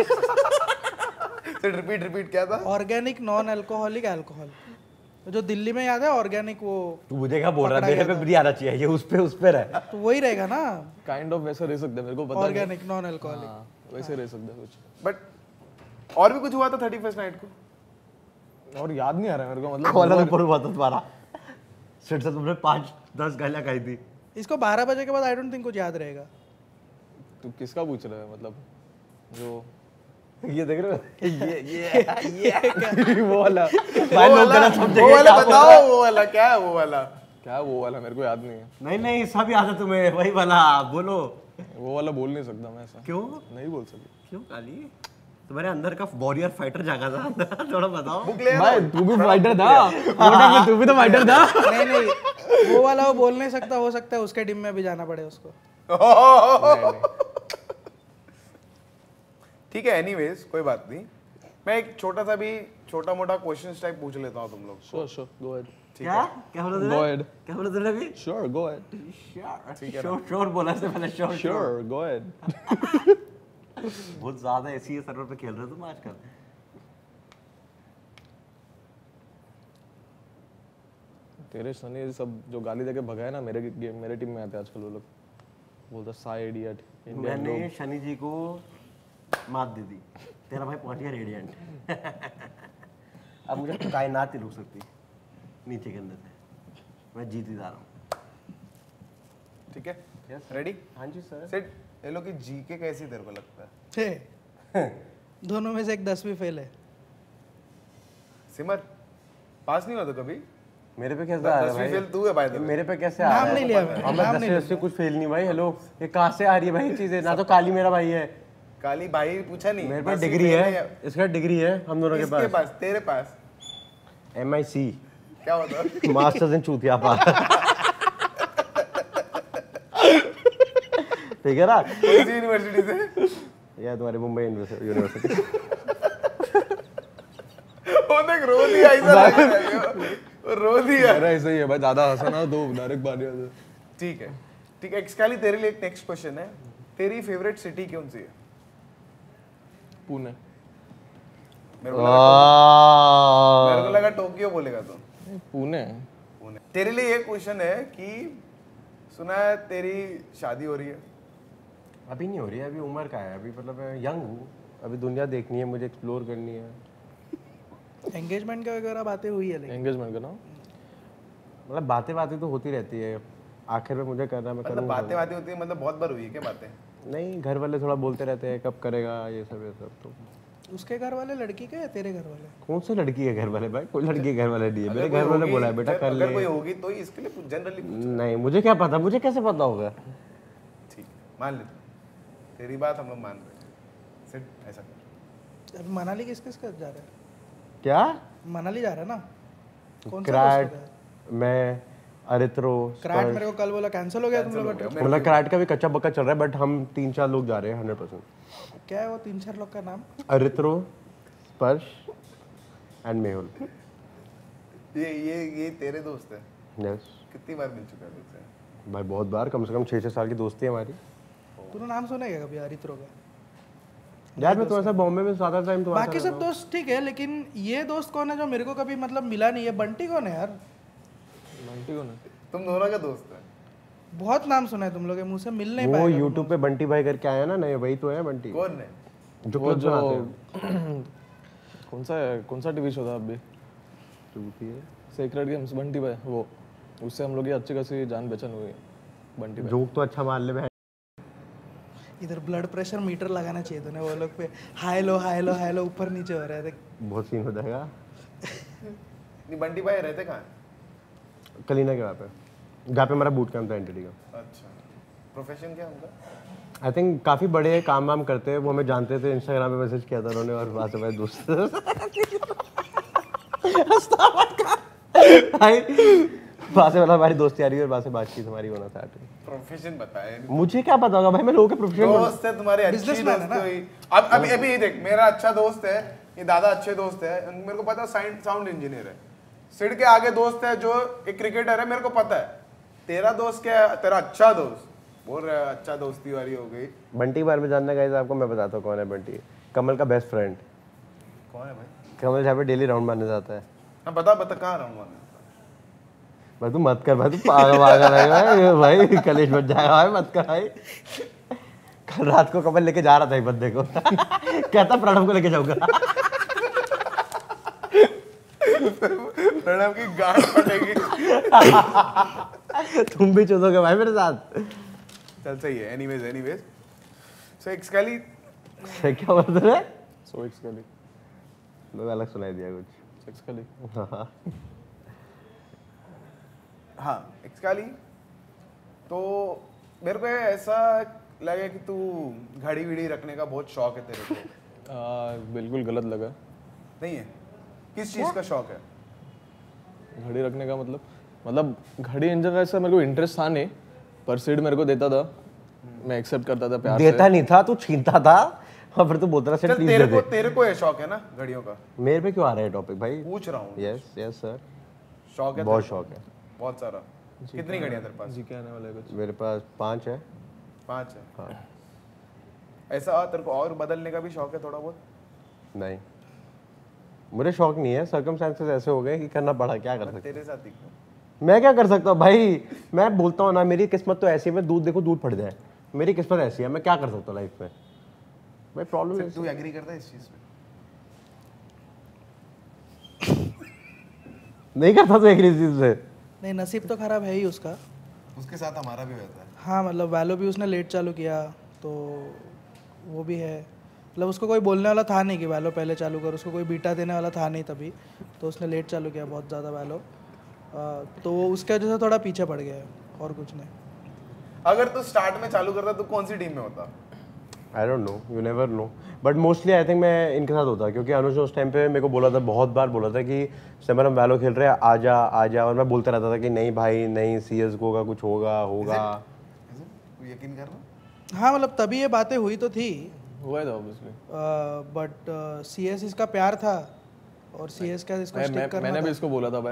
फिर रिपीट रिपीट क्या था? ऑर्गेनिक नॉन अल्कोहलिक अल्कोहल, जो दिल्ली में याद है ऑर्गेनिक वो, तू मुझे क्या बोल रहा है? मेरे पे भी आना चाहिए, ये उस पे उस पे रहे। तो वही रहेगा ना काइंड ऑफ वैसा रह सकता है, मेरे को पता नहीं। Organic non alcoholic. हाँ, वैसे रह सकता है कुछ, बट और भी कुछ हुआ था थर्टी फर्स्ट नाइट को? और याद नहीं आ रहा है मेरे को। मतलब कॉलर ऊपर हुआ था तुम्हारा, सिट से तुमने पांच दस गालियां खाई थी। इसको बारह बजे के बाद आई डोंट थिंक कुछ याद रहेगा। तू किसका पूछ रहा है? मतलब जो ये देख रहे हो? ये ये ये वो वाला भाई लोग गलत समझेंगे। वो वाला बताओ, वो वाला क्या है? वो वाला क्या है? वो वाला मेरे को याद नहीं है। नहीं नहीं सब याद है तुम्हें, वही वाला बोलो। वो वाला बोल नहीं सकता मैं ऐसा। क्यों नहीं बोल सकता। क्यों काली? तुम्हारे अंदर का वॉरियर फाइटर जागा था, थोड़ा बताओ। बुक ले भाई तू भी फाइटर था, मोटा में तू भी तो फाइटर था। नहीं नहीं वो वाला वो बोल नहीं सकता, हो सकता है उसके टीम में भी जाना पड़े उसको। ठीक है एनीवेज कोई बात नहीं। मैं एक छोटा सा भी छोटा मोटा क्वेश्चंस टाइप पूछ लेता हूँ तुम लोग। Sure sure go ahead. क्या क्या बोला तुमने? Go ahead. क्या बोला तुमने अभी? Sure go ahead. Sure sure बोला से पहले श्योर श्योर गो अहेड। बहुत ज्यादा ऐसी है सर्वर पे खेल रहे हो तुम आजकल। तेरे सनी सब जो गाली देके भगाए ना मेरे गेम मेरे टीम में आते हैं आजकल वो लोग, बोलता साई इडियट इंडियन लोग। मैंने शनि जी को मात दे दी, तेरा भाई पहुंच गया रेडिएंट। अब मुझे कायनात ही रुक सकती नीचे के अंदर से, मैं जीत ही जा रहा हूँ। ठीक है रेडी? हाँ जी सर। सेट ये लोग की जीके कैसी तेरे को लगता है? हे, दोनों में से एक दसवीं फेल है। सिमर पास नहीं होता कभी? मेरे पे कैसे आ रहा है दसवीं भाई? फेल तू है भाई। मेरे पे कैसे आ रहा है? नाम नहीं लिया मैंने, हम नाम दस नहीं से कुछ फेल नहीं भाई। हेलो ये कहाँ से आ रही है भाई चीजें? ना तो काली मेरा भाई है, काली भाई पूछा नहीं। मेरे पास दसवीं डिग्री फेल है, इसका डिग्री है हम दोनों के किसके पास। पास? तेरे पास एम आई सी क्या होता है? मास्टर्स इन चूतिया पा। ठीक है ना? कौन सी यूनिवर्सिटी से? या तुम्हारी मुंबई यूनिवर्सिटी। वो देख रोज ही ऐसा लग रहा है। रो दिया। मेरा ऐसा ही है भाई, ज्यादा हंसा ना तो डायरेक्ट बाहर आ जाए। ठीक है ठीक है एक्सकैली, तेरे लिए एक नेक्स्ट क्वेश्चन है, तेरी फेवरेट सिटी कौन सी है? पुणे। मेरे को लगा मेरे को लगा टोक्यो बोलेगा तो। पुणे। पुणे। तेरे लिए ये क्वेश्चन है कि सुना है तेरी शादी हो रही है? अभी नहीं हो रही है, अभी उम्र का है, अभी मतलब मैं यंग हूँ, अभी दुनिया देखनी है मुझे, एक्सप्लोर करनी है। एंगेजमेंट का वगैरह बातें हुई है लेकिन एंगेजमेंट का ना मतलब बातें बातें तो होती रहती है, आखिर में मुझे करना, मैं मतलब करूँगा। बातें बातें होती है मतलब बहुत बार हुई है क्या बातें? नहीं, घर वाले थोड़ा बोलते रहते हैं कब करेगा ये सब ये सब। तो उसके घर वाले लड़की का या तेरे घर वाले? कौन सी लड़की है घर वाले भाई? कोई लड़की के घर वाले नहीं है, मेरे अगर घर कोई वाले होगी- बोला है बेटा कर ले। अगर कोई होगी तो ही इसके लिए जनरली नहीं, मुझे क्या पता, मुझे कैसे पता होगा? ठीक मान लेते हैं। तेरी बात हम लोग मान रहे हैं, सिर्फ ऐसा कर। अब मनाली किस किस कर जा रहा है? क्या? मनाली जा रहा है ना? कौन सा क्राट, दोस्त है? मैं, अरित्रो, क्राट मेरे को कल बोला कैंसिल हो गया तुम लोग का ट्रिप। मतलब क्राट का भी कच्चा पक्का चल रहा है, बट हम तीन चार लोग जा रहे हैं हंड्रेड परसेंट। क्या है वो तीन चार लोग का नाम? अरित्रो, स्पर्श एंड मेहुल। ये ये ये तेरे दोस्त है? यस कितनी बार मिल चुका है तुझसे? भाई, बहुत बार, कम से कम छः छः साल की दोस्ती है हमारी। तूने नाम सुना है क्या कभी अरित्रो का? यार मैं तुम्हारे साथ बॉम्बे में ज़्यादा टाइम तुम्हारे बाकी साथ सब दोस्त ठीक है, लेकिन ये दोस्त कौन है जो मेरे को कभी मतलब मिला नहीं है? बंटी कौन है यार? बंटी कौन है? तुम दोनों का दोस्त है? बहुत नाम सुना है तुम लोग के मुंह से, मिल नहीं वो पाएगा। यूट्यूब पे बंटी भाई करके आया ना, नहीं वही तो है बंटी, कौन है? जो वो clips जो बनाते हैं। कौन सा है, कौन सा टीवी शो था अभी? चूती है। सीक्रेट गेम्स, बंटी भाई वो, उससे हम लोग की अच्छी खासी जान पहचान हुई। बंटी भाई जोक तो अच्छा मार ले भाई। इधर ब्लड प्रेशर मीटर लगाना चाहिए तूने, वो लोग पे high low high low high low ऊपर नीचे हो रहा है। देख बहुत सीन हो जाएगा। नहीं बंटी भाई रहते कहाँ हैं? कलीना के वहाँ पे, जहाँ पे हमारा बूट कैंप था एंटिटी का। अच्छा, प्रोफेशन क्या है उनका? आई थिंक काफ़ी बड़े काम वाम करते हैं वो, हमें जानते थे, इंस्टाग्राम पे मैसेज किया था उन्होंने और वहाँ से मेरे दोस्त भाई वहाँ से मतलब हमारी दोस्ती आ रही है और वहाँ से बातचीत हमारी होना था। प्रोफेशन बताए। मुझे क्या पता होगा भाई, मैं लोगों के प्रोफेशन दोस्त है तुम्हारे, अच्छी Businessman है दोस्त ना? हुई। अब अभी अभी ये देख, मेरा अच्छा दोस्त है, ये दादा अच्छे दोस्त है, मेरे को पता है साउंड इंजीनियर है। सिड के आगे दोस्त है जो एक क्रिकेटर है, मेरे को पता है। तेरा दोस्त क्या है? तेरा अच्छा दोस्त बोल रहा है, अच्छा दोस्ती वाली हो गई। बंटी के बारे में जानना गाइस आपको, मैं बताता हूँ कौन है बंटी। कमल का बेस्ट फ्रेंड। कौन है भाई? कमल जहाँ पे डेली राउंड मारने जाता है। हाँ बता बता, कहाँ रहा हूँ? भाई तू मत कर भाई, तू पागल पागल है भाई, भाई कलेश बच जाएगा भाई, मत कर भाई। कल रात को कमल लेके जा रहा था एक बंदे को कहता प्रणव को लेके जाऊंगा। प्रणव की गांड फटेगी। तुम भी चूसोगे भाई मेरे साथ। चल सही है। एनीवेज एनीवेज सो एक्सकैली क्या बोलते रहे? सो एक्सकली मैं अलग सुनाई दिया कुछ। एक्सकली हाँ हाँ एक्सकैली, तो मेरे को ऐसा लगा कि तू घड़ी विड़ी रखने का बहुत शौक है तेरे को। बिल्कुल गलत लगा। नहीं है? किस चीज़ का शौक है? घड़ी रखने का मतलब मतलब घड़ी इन जनरल ऐसा मेरे को इंटरेस्ट था नहीं, पर सीड मेरे को देता था, मैं एक्सेप्ट करता था प्यार देता से। नहीं था, तू छीनता था और फिर तू बोलता था चल सर प्लीज तेरे दे को दे। तेरे को ये शौक है ना घड़ियों का? मेरे पे क्यों आ रहा है टॉपिक भाई? पूछ रहा हूँ। यस यस सर, शौक है बहुत तेरे को? शौक है। बहुत सारा। कितनी घड़ियां तेरे पास? जी क्या आने वाला है कुछ? मेरे पास पांच है। पांच है। हाँ। ऐसा तेरे को और बदलने का भी शौक है थोड़ा बहुत? नहीं, मुझे शौक नहीं है, सर्कमस्टेंसेस ऐसे हो गए कि करना पड़ा, क्या कर सकते। तेरे साथ ही क्यों? मैं क्या कर सकता हूँ भाई, मैं बोलता हूँ ना मेरी किस्मत तो ऐसी है, मैं दूध देखो दूध फट जाए, मेरी किस्मत ऐसी है, मैं क्या कर सकता हूँ लाइफ में भाई। प्रॉब्लम है तू एग्री करता है इस चीज पे? नहीं करता तो एक चीज से। नहीं, नसीब तो खराब है ही उसका। उसके साथ हमारा भी होता है। हाँ मतलब वैलो भी उसने लेट चालू किया, तो वो भी है। मतलब उसको कोई बोलने वाला था नहीं कि वैलो पहले चालू कर, उसको कोई बीटा देने वाला था नहीं तभी, तो उसने लेट चालू किया बहुत ज़्यादा वैलो, तो वो उसके वजह से थोड़ा पीछे पड़ गया है, और कुछ नहीं। अगर तू स्टार्ट में चालू करता तो कौन सी टीम में होता? I don't know, you never know, but mostly I think मैं इनके साथ होता, क्योंकि अनुज ने उस टाइम पे मेरे को बोला था, बहुत बार बोला था कि सिमर हम वैलो खेल रहे हैं, आजा आजा, और मैं बोलता रहता था कि नहीं भाई नहीं, सी एस गो का कुछ होगा होगा। तू यकीन कर रहा? हाँ मतलब तभी ये बातें हुई तो थी, हुआ था ऑब्वियसली। बट सी एस इसका प्यार था और सी एस का इसको मैं, स्टिक मैं, करना मैंने था। भी इसको बोला था भाई,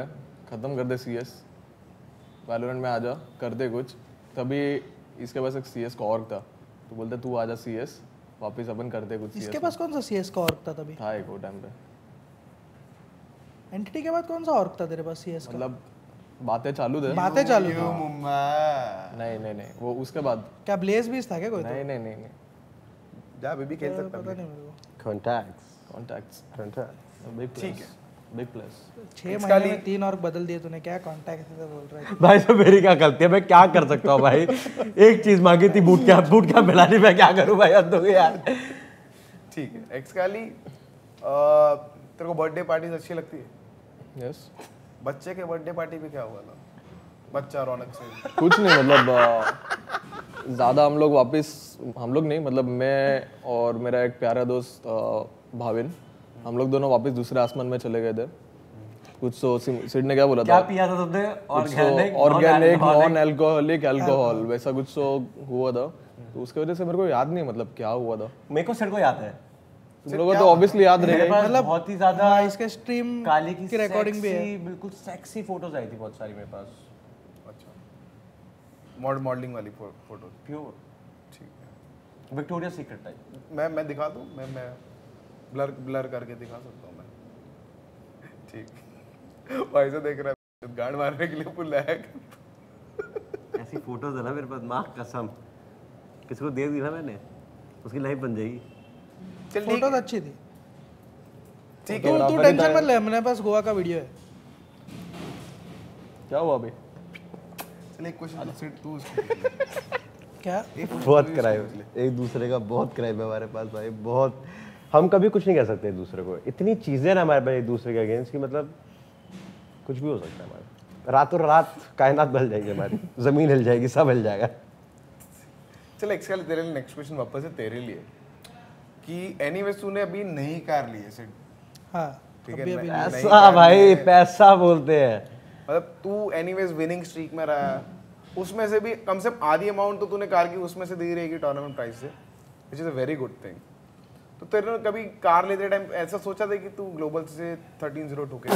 ख़त्म कर दे सी एस, वैलोरेंट में आ जा, कर दे कुछ। तभी इसके पास एक सी एस का ऑर्ग था, तो बोलते तू आ जा सी एस, वापस अपन करते कुछ। इसके पास कौन सा सी एस का ऑर्ग था तभी? था एक वो टाइम पे। एंटिटी के बाद कौन सा ऑर्ग था तेरे पास सी एस का? मतलब बातें चालू थे। बातें चालू थी। नहीं नहीं नहीं, वो उसके बाद। क्या ब्लेज बीज था क्या कोई? नहीं नहीं नहीं नहीं, जा बेबी खेल सकता पता है। नहीं मेरे को। Contacts contacts contacts big plus, big plus. छह महीने में तीन ऑर्ग बदल दिए तूने, क्या कॉन्टैक्ट से बोल रहा है? भाई साहब मेरी क्या गलती है, मैं क्या कर सकता हूँ भाई? एक चीज मांगी थी, बूट कैंप, बूट कैंप मिलानी, मैं क्या करूँ भाई? हद हो गई यार। ठीक है, एक्सकाली तेरे को बर्थडे पार्टीज अच्छी लगती है? यस। बच्चे के बर्थडे पार्टी पे क्या हुआ था? बच्चा रौनक से कुछ नहीं, मतलब अ, ज़्यादा हम लोग वापस, हम लोग नहीं मतलब मैं और मेरा एक प्यारा दोस्त अ, भाविन, हम लोग दोनों वापस दूसरे आसमान में चले गए थे। कुछ तो सिड ने क्या बोला क्या था, पिया था तुमने? Organic organic non alcoholic alcohol, वैसा कुछ तो हुआ था। तो उसकी वजह से मेरे को याद नहीं मतलब क्या हुआ था। मेरे को सिर को याद है, तुम लोगों को तो ऑब्वियसली याद मेरे रहेगा। पास बहुत ही ज्यादा हाँ, इसके स्ट्रीम काली की की रिकॉर्डिंग भी है। sexy, बिल्कुल सेक्सी फोटोज आई थी बहुत सारी मेरे पास। अच्छा, मॉड मॉडलिंग वाली फोटो? प्योर ठीक है। Victoria secret type. मैं मैं दिखा दूँ? मैं मैं ब्लर ब्लर करके दिखा सकता हूँ मैं? ठीक। भाई से देख रहा है, गांड मारने के लिए पुल है। ऐसी फोटोज है ना मेरे पास, माँ कसम, किसी को दे दी ना मैंने, उसकी लाइफ बन जाएगी। चल ठीक फोटोज है। अच्छी थी। ठीक तू है, तू टेंशन मत ले, मेरे पास गोवा का वीडियो है। क्या हुआ अभी? चल एक क्वेश्चन सिट तू क्या? बहुत क्राइम, एक दूसरे का बहुत क्राइम है हमारे पास भाई, बहुत। हम कभी कुछ नहीं कह सकते एक दूसरे को, इतनी चीजें ना हमारे पास एक दूसरे के अगेंस्ट की, मतलब कुछ भी हो सकता है हमारे। रातों रात कायनात बदल जाएगी हमारी, जमीन हिल जाएगी, सब हिल जाएगा। चल एक्चुअली तेरे लिए नेक्स्ट क्वेश्चन वापस है तेरे लिए कि एनीवेज तूने अभी नहीं कार ली है सिट, हाँ ठीक अभी है? अभी नहीं- नहीं पैसा कार ली भाई, है। पैसा बोलते हैं। मतलब तू एनीवेज विनिंग स्ट्रीक में रहा, उसमें से भी कम से कम आधी अमाउंट तो तूने कार की उसमें से दी रहेगी टूर्नामेंट प्राइस से, which is a very good thing. तो तेरे ने कभी कार लेते टाइम ऐसा सोचा था कि तू ग्लोबल से थर्टीन जीरो ठोके?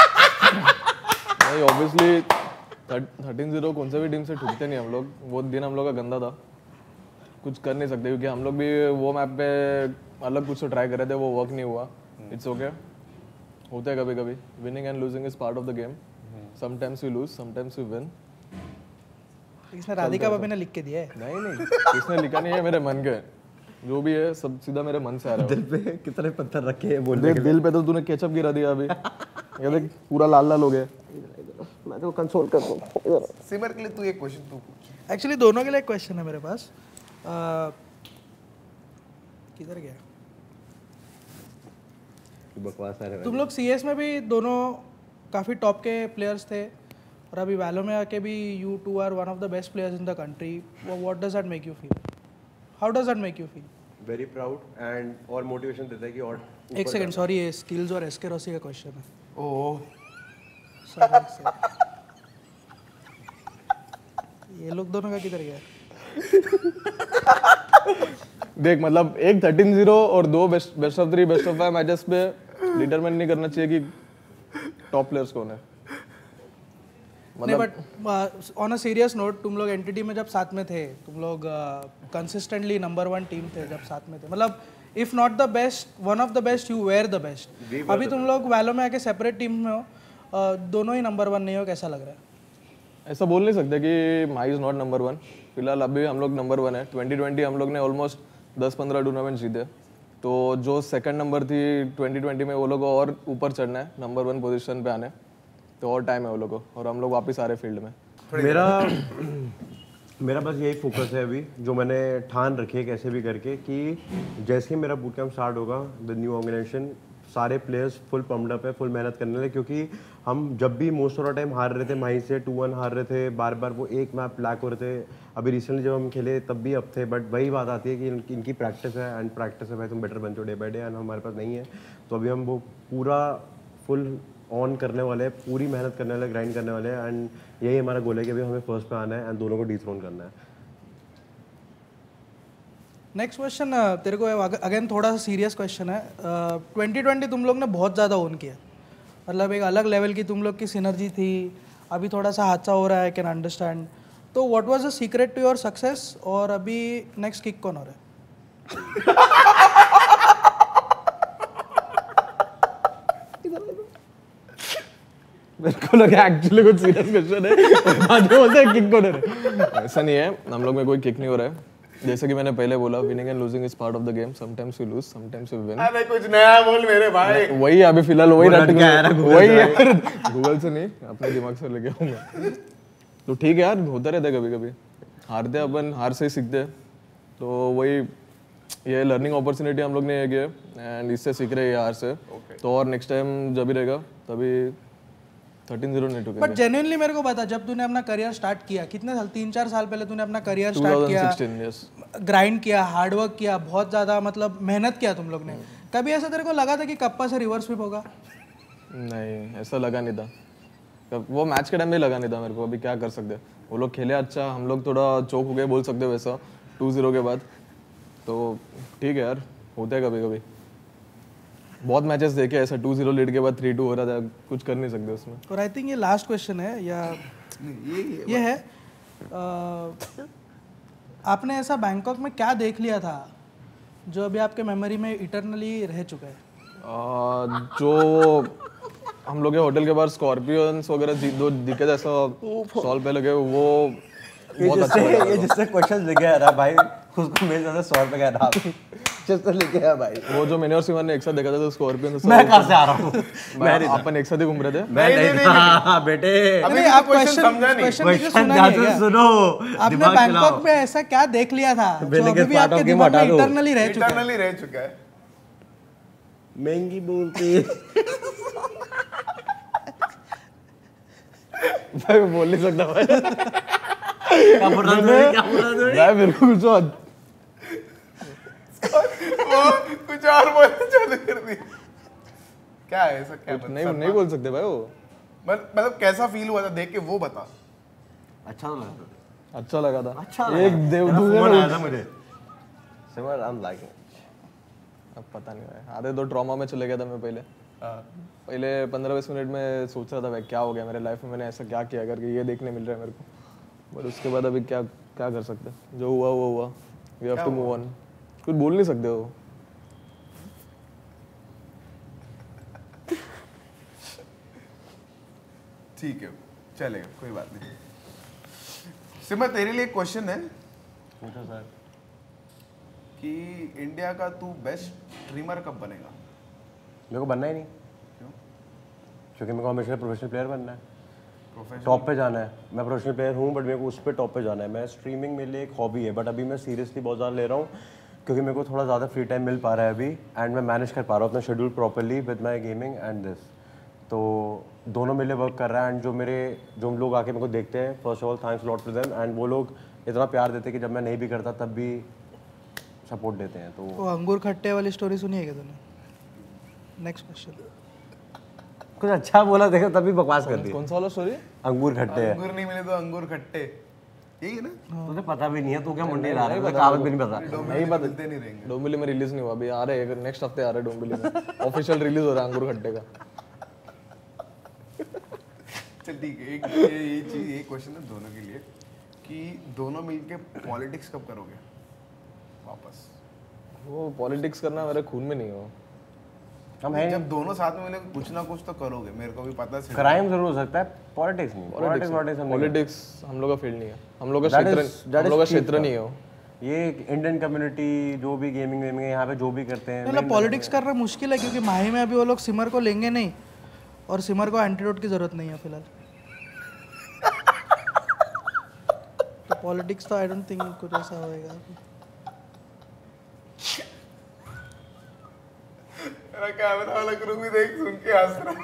नहीं ऑब्वियसली थर्टीन जीरो कौन सा भी टीम से ठुकते नहीं हम लोग। वो दिन हम लोग का गंदा था, कुछ कर नहीं सकते क्योंकि हम लोग भी वो मैप पे अलग कुछ तो ट्राई कर रहे थे, वो वर्क नहीं हुआ। इट्स ओके, होता है कभी कभी। Winning and losing is part of the game, sometimes we lose sometimes we win. इसने राधिका भाभी ने लिख के दिया है। नहीं नहीं इसने लिखा नहीं है, मेरे मन के जो भी है सब सीधा मेरे मन से आ रहा है। दिल पे कितने पत्थर रखे हैं बोलने देख के लिए। दिल पे तो तूने केचप गिरा दिया अभी, ये देख पूरा लाल लाल हो गया। मैं तो कंसोल कर दूं। सिमर के लिए तू एक क्वेश्चन तू पूछ। एक्चुअली दोनों के लिए एक क्वेश्चन है मेरे पास। अ, किधर गया? बकवास आ रहा है। तुम लोग सीएस में भी दोनों काफ़ी टॉप के प्लेयर्स थे और अभी वैलो में आके भी you two are one of the best players in the country. What does that make you feel? How does that make you feel? Very proud and और मोटिवेशन देता है कि और एक सेकंड, सॉरी, ये स्किल्स और एसके रॉसी का question है। Oh Sorry, sorry. ये लोग दोनों का किधर गया? देख मतलब एक थर्टीन जीरो और दो best best of three best of five matches पे डिटरमाइन नहीं करना चाहिए कि टॉप प्लेयर्स कौन है। नहीं, but on a serious note, तुम लोग एंटिटी में जब साथ में थे, तुम लोग कंसिस्टेंटली नंबर वन टीम थे जब साथ में थे। मतलब if not the best, one of the best, you were the best. अभी तुम लोग वैलो में आके सेपरेट टीम में हो, uh, दोनों ही नंबर वन नहीं हो, कैसा लग रहा है? ऐसा बोल नहीं सकते कि my is not number one. फिलहाल अभी हम लोग नंबर वन है। ट्वेंटी ट्वेंटी हम लोग ने ऑलमोस्ट दस पंद्रह टूर्नामेंट जीते, तो जो सेकंड नंबर थी ट्वेंटी ट्वेंटी में वो लोग को और ऊपर चढ़ना है, नंबर वन पोजीशन पे आने, तो और टाइम है वो लोग को, और हम लोग वापस आ रहे फील्ड में। मेरा मेरा बस यही फोकस है अभी, जो मैंने ठान रखी है कैसे भी करके, कि जैसे ही मेरा बूट कैंप स्टार्ट होगा, द न्यू ऑर्गेनाइजेशन, सारे प्लेयर्स फुल पम्प्ड अप है, फुल मेहनत करने लगे। क्योंकि हम जब भी मोस्ट ऑफ द टाइम हार रहे थे, माही से टू वन हार रहे थे, बार बार वो एक मैप लैक हो रहे थे। अभी रिसेंटली जब हम खेले तब भी अब थे, बट वही बात आती है कि इनकी, इनकी प्रैक्टिस है, एंड प्रैक्टिस है भाई, तुम बेटर बन चो डे बाई डे, एंड हमारे पास नहीं है। तो अभी हम वो पूरा फुल ऑन करने वाले हैं, पूरी मेहनत करने वाले, ग्राइंड करने वाले हैं, एंड यही हमारा गोल है कि अभी हमें फर्स्ट पे आना है एंड दोनों को डिथ्रोन करना है। नेक्स्ट क्वेश्चन तेरे को अगेन थोड़ा सा सीरियस क्वेश्चन है। ट्वेंटी ट्वेंटी तुम लोग ने बहुत ज़्यादा ओन किया, मतलब एक अलग लेवल की तुम लोग की सिनर्जी थी, अभी थोड़ा सा हादसा हो रहा है, कैन अंडरस्टैंड। तो what was the secret to your success, और अभी नेक्स्ट किक कौन हो रहा है? मेरे को लगा एक्चुअली कुछ सीरियस क्वेश्चन है, बाद में बोलते हैं किक कौन है। ऐसा नहीं है, हम लोग में कोई किक नहीं हो रहा है। जैसे कि मैंने पहले बोला, winning and losing is part of the game, sometimes you lose sometimes you win. अरे कुछ नया बोल मेरे भाई। वही अभी फिलहाल वही रट गया, वही यार, गूगल से नहीं अपने दिमाग से लेके आऊंगा। तो ठीक है यार, होता रहता है कभी कभी, हारते अपन, हार से ही सीखते। तो वही ये लर्निंग अपॉर्चुनिटी हम लोग ने ये एंड इससे सीख रहे हैं हार से। तो और नेक्स्ट टाइम जब भी रहेगा तभी थर्टीन जीरो नहीं टूटेगा। बट जेन्युइनली मेरे को बता, जब तूने अपना करियर स्टार्ट किया, कितने साल, तीन चार साल पहले तूने अपना करियर स्टार्ट किया, ग्राइंड किया, हार्डवर्क किया, बहुत ज़्यादा मतलब मेहनत किया तुम लोग ने। कभी ऐसा तेरे को लगा था कि कप्पा से रिवर्स स्वीप होगा? नहीं, ऐसा लगा नहीं था। वो मैच के टाइम में लगा नहीं था मेरे को। अभी क्या कर सकते, वो लोग खेले अच्छा, हम लोग थोड़ा चौक हो गए बोल सकते हो वैसा टू जीरो के बाद। तो ठीक है यार, होता है कभी कभी। बहुत मैचेस देखे ऐसा टू जीरो लीड के बाद थ्री टू हो रहा था, कुछ कर नहीं सकते उसमें। और आई थिंक ये लास्ट क्वेश्चन है, या ये ये है आ, आपने ऐसा बैंकॉक में क्या देख लिया था जो अभी आपके मेमोरी में इटरनली रह चुका है? आ, जो हम लोग के होटल के बाहर स्कॉर्पियंस वगैरह दो दिखे थे ऐसा सॉल पे लगे, वो बहुत अच्छा लगा। ये जिससे क्वेश्चन लेके आ रहा भाई, उसको मेरे ज्यादा सौ रुपए कह रहा जिससे लेके आया भाई। वो जो मैंने और सिमन ने एक साथ देखा था तो स्कॉर्पियंस, मैं कहाँ से आ रहा हूँ? मैं अपन एक साथ ही घूम रहे थे। मैं नहीं था बेटे। अभी आप क्वेश्चन समझा नहीं। क्वेश्चन ध्यान से सुनो। आपने बैंकॉक में ऐसा क्या देख लिया था जो अभी भी आपके दिमाग में इटरनली रह चुका है? इटरनली रह चुका है। महंगी बोलती मैं बोल नहीं सकता भाई। क्या बोल रहा था? क्या बोल रहा था? मैं बिल्कुल कुछ और वो कुछ और बोलना चालू कर दी। क्या है ऐसा, क्या नहीं नहीं बोल सकते भाई। वो मतलब कैसा फील हुआ था देख के, वो बता। अच्छा तो लगा था। अच्छा लगा था। अच्छा एक देव फोन आया था मुझे, सिमर आई एम लाइकिंग। अब पता नहीं भाई, आधे दो ट्रॉमा में चले गया था मैं पहले। पहले पंद्रह बीस मिनट में सोच रहा था भाई क्या हो गया मेरे लाइफ में, मैंने ऐसा क्या किया करके ये देखने मिल रहा है मेरे को। बट उसके बाद अभी क्या क्या कर सकते, जो हुआ वो हुआ, we have to move on. कुछ बोल नहीं सकते हो। ठीक है, चलेगा, कोई बात नहीं। सिमर तेरे लिए एक क्वेश्चन है। पूछो सर। कि इंडिया का तू बेस्ट स्ट्रीमर कब बनेगा? मेरे को बनना ही नहीं। क्यों? क्योंकि मेरे को हमेशा प्रोफेशनल प्लेयर बनना है, प्रोफेशनल टॉप पे जाना है। मैं प्रोफेशनल प्लेयर हूँ बट मेरे को उस पर टॉप पे जाना है। मैं स्ट्रीमिंग मेरे लिए एक हॉबी है, बट अभी मैं सीरियसली बहुत ज़्यादा ले रहा हूँ क्योंकि मेरे को थोड़ा ज़्यादा फ्री टाइम मिल पा रहा है अभी, एंड मैं मैनेज कर पा रहा हूँ अपना schedule properly with my gaming and this. तो दोनों मेरे लिए वर्क कर रहा है। एंड जो मेरे जो लोग आके मेरे को देखते हैं, first of all thanks lot to them, and वो लोग इतना प्यार देते हैं कि जब मैं नहीं भी करता तब भी सपोर्ट देते हैं। तो वो अंगूर खट्टे वाली स्टोरी सुनी है क्या तूने? Next question. कुछ अच्छा बोला देखो तभी बकवास कर दी। कौन सा वाला स्टोरी? अंगूर खट्टे है। अंगूर नहीं मिले तो अंगूर खट्टे, यही है ना? तुझे पता भी नहीं है, तू क्या मुंडी ला रहा है, कहावत भी नहीं पता। नहीं बदलते नहीं रहेंगे। डोंबिवली में रिलीज नहीं हुआ अभी, आ रहा है नेक्स्ट हफ्ते आ रहा है डोंबिवली में, ऑफिशियल रिलीज हो रहा है अंगूर खट्टे का। चल ठीक है, एक ये ये चीज, ये क्वेश्चन है दोनों के लिए कि दोनों मिलके पॉलिटिक्स कब करोगे वापस? वो पॉलिटिक्स करना मेरे खून में नहीं हो। हम हैं जब दोनों साथ में मिले कुछ ना कुछ तो करोगे, मेरे को भी पता है। क्राइम जरूर हो सकता है, पॉलिटिक्स नहीं। पॉलिटिक्स पॉलिटिक्स पॉलिटिक्स हम लोग का फील्ड नहीं है, हम लोग का क्षेत्र हम लोग का क्षेत्र नहीं है। ये इंडियन कम्युनिटी जो भी गेमिंग वेमिंग है यहाँ पे जो भी करते हैं, मतलब पॉलिटिक्स करना मुश्किल है क्योंकि माही में अभी वो लोग सिमर को लेंगे नहीं, और सिमर को एंटीडोट की जरूरत नहीं है फिलहाल। तो पॉलिटिक्स तो आई डोंट थिंक कुछ ऐसा होएगा। मेरा कैमरा वाला क्रू भी देख सुन के हंस रहा।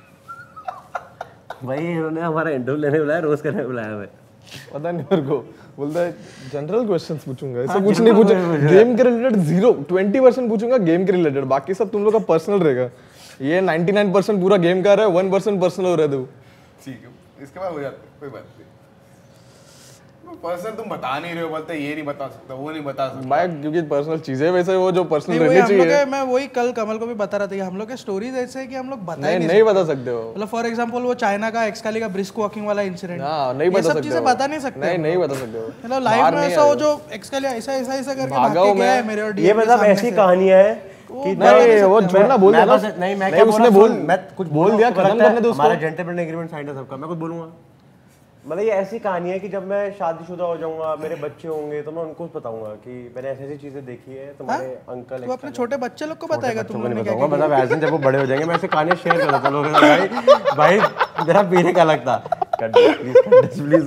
भाई इन्होंने हमारा इंटरव्यू लेने बुलाया, रोज करने बुलाया हमें। पता नहीं मेरे को, बोलता है जनरल क्वेश्चंस पूछूंगा, ऐसा कुछ नहीं पूछूंगा। गेम के रिलेटेड जीरो ट्वेंटी परसेंट पूछूंगा गेम के रिलेटेड, बाकी सब तुम लोग का पर्सनल रहेगा। ये नाइंटी नाइन परसेंट पूरा गेम का रहा है, वन परसेंट पर्सनल हो रहा है। तो ठीक है, इसके बाद हो जाता है, कोई बात नहीं। पर्सनल तुम बता नहीं रहे हो, बोलते ये नहीं बता सकता, वो नहीं बता सकता भाई क्योंकि पर्सनल चीजें वैसे वो जो पर्सनल नहीं, वही रहनी हम लोग चाहिए के- मैं वही कल कमल को भी बता रहा था कि हम लोग के स्टोरीज ऐसे है कि हम लोग बता ही नहीं नहीं नहीं बता सकते हो। मतलब फॉर एग्जांपल वो चाइना का एक्सकाली का ब्रिस्क वॉकिंग वाला इंसिडेंट, हाँ नहीं ये बता सब सकते चीजें हो। बता नहीं सकते नहीं हम नहीं लोग। बता सकते हो। मतलब लाइफ बाहर में नहीं ऐसा हो आएगा। जो एक्सकाली ऐसा ऐसा ऐसा करके भागा भाग हूं के गया है मैं। मेरे और ये मतलब ऐसी कहानियां है कि नहीं वो छोड़ना बोल मैं दिया बस ना। नहीं मैं नहीं, क्या बोल उसने रहा बोल हूँ, मैं कुछ बोल दिया, खत्म करने दो उसको। हमारा जेंटलमैन एग्रीमेंट साइन है सबका, मैं कुछ बोलूंगा। मतलब ये ऐसी कहानी है कि जब मैं शादीशुदा हो जाऊंगा, मेरे बच्चे होंगे, तो मैं उनको बताऊंगा कि मैंने ऐसी ऐसी चीजें देखी है, तुम्हारे अंकल तू अपने छोटे बच्चे लोग को बताएगा तुम को लोगों नहीं ने क्या बताऊंगा, मतलब ऐसे जब वो बड़े हो जाएंगे मैं ऐसे कहानियां शेयर कर देता लोगों के साथ। भाई भाई मेरा पीने का लगता प्लीज प्लीज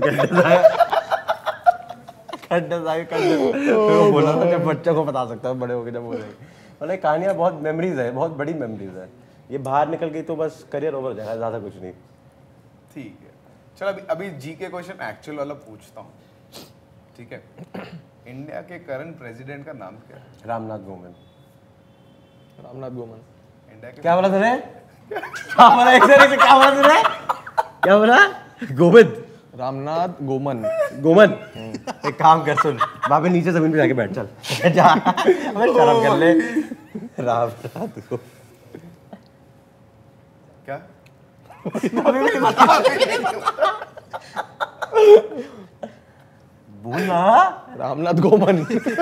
कर बोला था जब बच्चों को बता सकता हूँ, बड़े हो गए जब हो जाएंगे। मतलब कहानियाँ बहुत मेमोरीज है, बहुत बड़ी मेमोरीज है। ये बाहर निकल गई तो बस करियर ओवर हो जाएगा, ज़्यादा कुछ नहीं। ठीक है चल अभी अभी जी के क्वेश्चन एक्चुअल वाला पूछता हूँ, ठीक है। इंडिया के करंट प्रेसिडेंट का नाम क्या है? रामनाथ गोविंद। रामनाथ गोमन। इंडिया के क्या बोला तूने? क्या बोला एक से क्या बोला तूने? क्या बोला? गोविंद रामनाथ गोमन। गोमन। एक काम कर सुन, वहाँ पे नीचे जमीन पे जाके बैठ चल। जा, अबे शर्म कर ले। रामनाथ को क्या? बोलना। रामनाथ गोमन।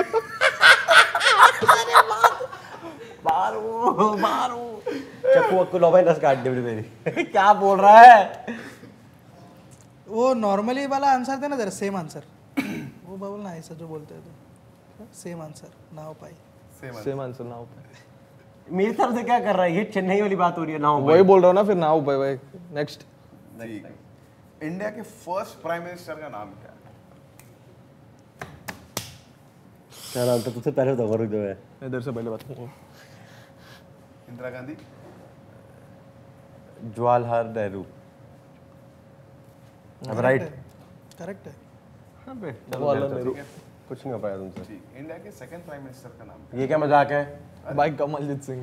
मारो मारो चक्कू वक्कू लो भाई, नस काट दे मेरी। क्या बोल रहा है? वो नॉर्मली वाला आंसर थे ना जरा, सेम आंसर वो बोल ना ऐसा जो बोलते थे, सेम आंसर ना हो पाई। सेम सेम आंसर ना हो पाए। मेरी तरफ से क्या कर रहा है? ये चेन्नई वाली बात हो रही है ना। वही बोल रहा हूँ ना, फिर ना हो पाए भाई। नेक्स्ट। इंडिया के फर्स्ट प्राइम मिनिस्टर का नाम क्या है? क्या नाम था? तुझसे पहले तो रुक जाओ, इधर से पहले बात करूँ। इंदिरा गांधी। जवाहरलाल नेहरू। अब राइट। करेक्ट है। अबे जवाहरलाल नेहरू। कुछ नहीं हो पाया तुमसे। ठीक, इंडिया के सेकंड प्राइम मिनिस्टर का नाम क्या ये क्या मजाक है? भाई कमलजीत सिंह।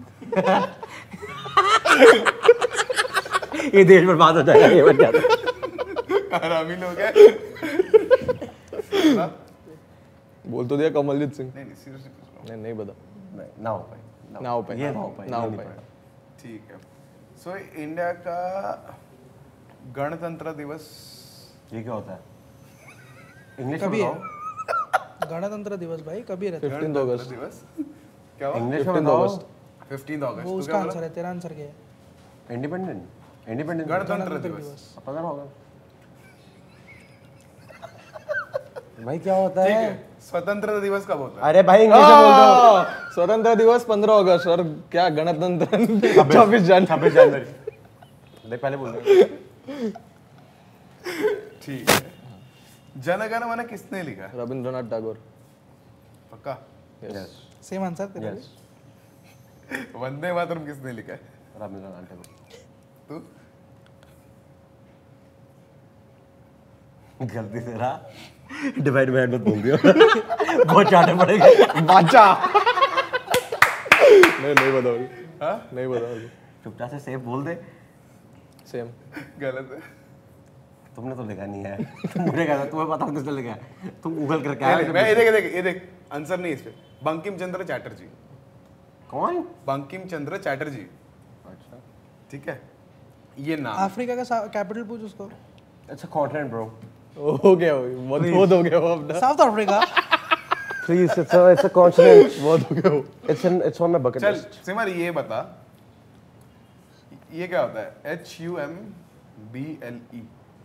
ये देश बर्बाद हो जाएगा, ये बन जाता। है? हरामी लोग हैं। ना? बोल तो दिया कमलजीत सिंह। नहीं नहीं सीरियसली पूछ रहा हूँ। नहीं नहीं बता। नहीं, ना हो पाए। ना हो पाए। ये ना हो पाए, ना ये हो नहीं पाए। पाया। ठीक है। सो इंडिया का गणतंत्र दिवस ये क्या होता है? इंग्लिश में कभी है बताओ। गणतंत्र दिवस भाई, कभी रहता है। फिफ्टीन गणतंत्र अगस्त। दिवस क्या हुआ? इंग्लिश में फिफ्टीन बताओ। अगस्त। फिफ्टीन अगस्त। वो तू उसका क्या बोला? आंसर है, तेरा आंसर क्या है? इंडिपेंडेंट इंडिपेंडेंट गणतंत्र दिवस। पता ना होगा भाई क्या होता ठीक है? है। स्वतंत्रता दिवस कब होता है? अरे भाई इंग्लिश में बोल दो। स्वतंत्रता दिवस पंद्रह अगस्त और क्या गणतंत्र छब्बीस जनवरी। छब्बीस जनवरी। देख पहले बोल दो। ठीक है। जनगण मन किसने लिखा है? रविंद्रनाथ टैगोर। पक्का? यस सेम आंसर तेरा भी? यस वंदे मातरम किसने लिखा है? रविंद्रनाथ टैगोर। तू? गलती से रहा, डिवाइड बाय मत बोल दियो। बहुत चाटे पड़ेगा। बाचा। नहीं नहीं बताओ। हाँ? नहीं बताओ। चुपचाप से सेफ बोल दे। सेम। गलत है। तुमने तो लिखा नहीं है। तुम मुझे कहता तुम्हें पता किसने लिखा है? तुम गूगल करके ये आए देख, मैं ये देख ये देख ये देख आंसर नहीं इस पे। बंकिम चंद्र चैटर्जी। कौन? बंकिम चंद्र चैटर्जी। अच्छा ठीक है। ये नाम अफ्रीका का कैपिटल पूछ उसको। अच्छा कॉन्टिनेंट ब्रो। हो गया वो बहुत बहुत हो गया वो अपना। South Africa. Please it's a it's a continent. बहुत हो गया वो। It's in it's on my bucket चल लिस्ट। सिमर ये बता, ये क्या होता है? H U M B L E.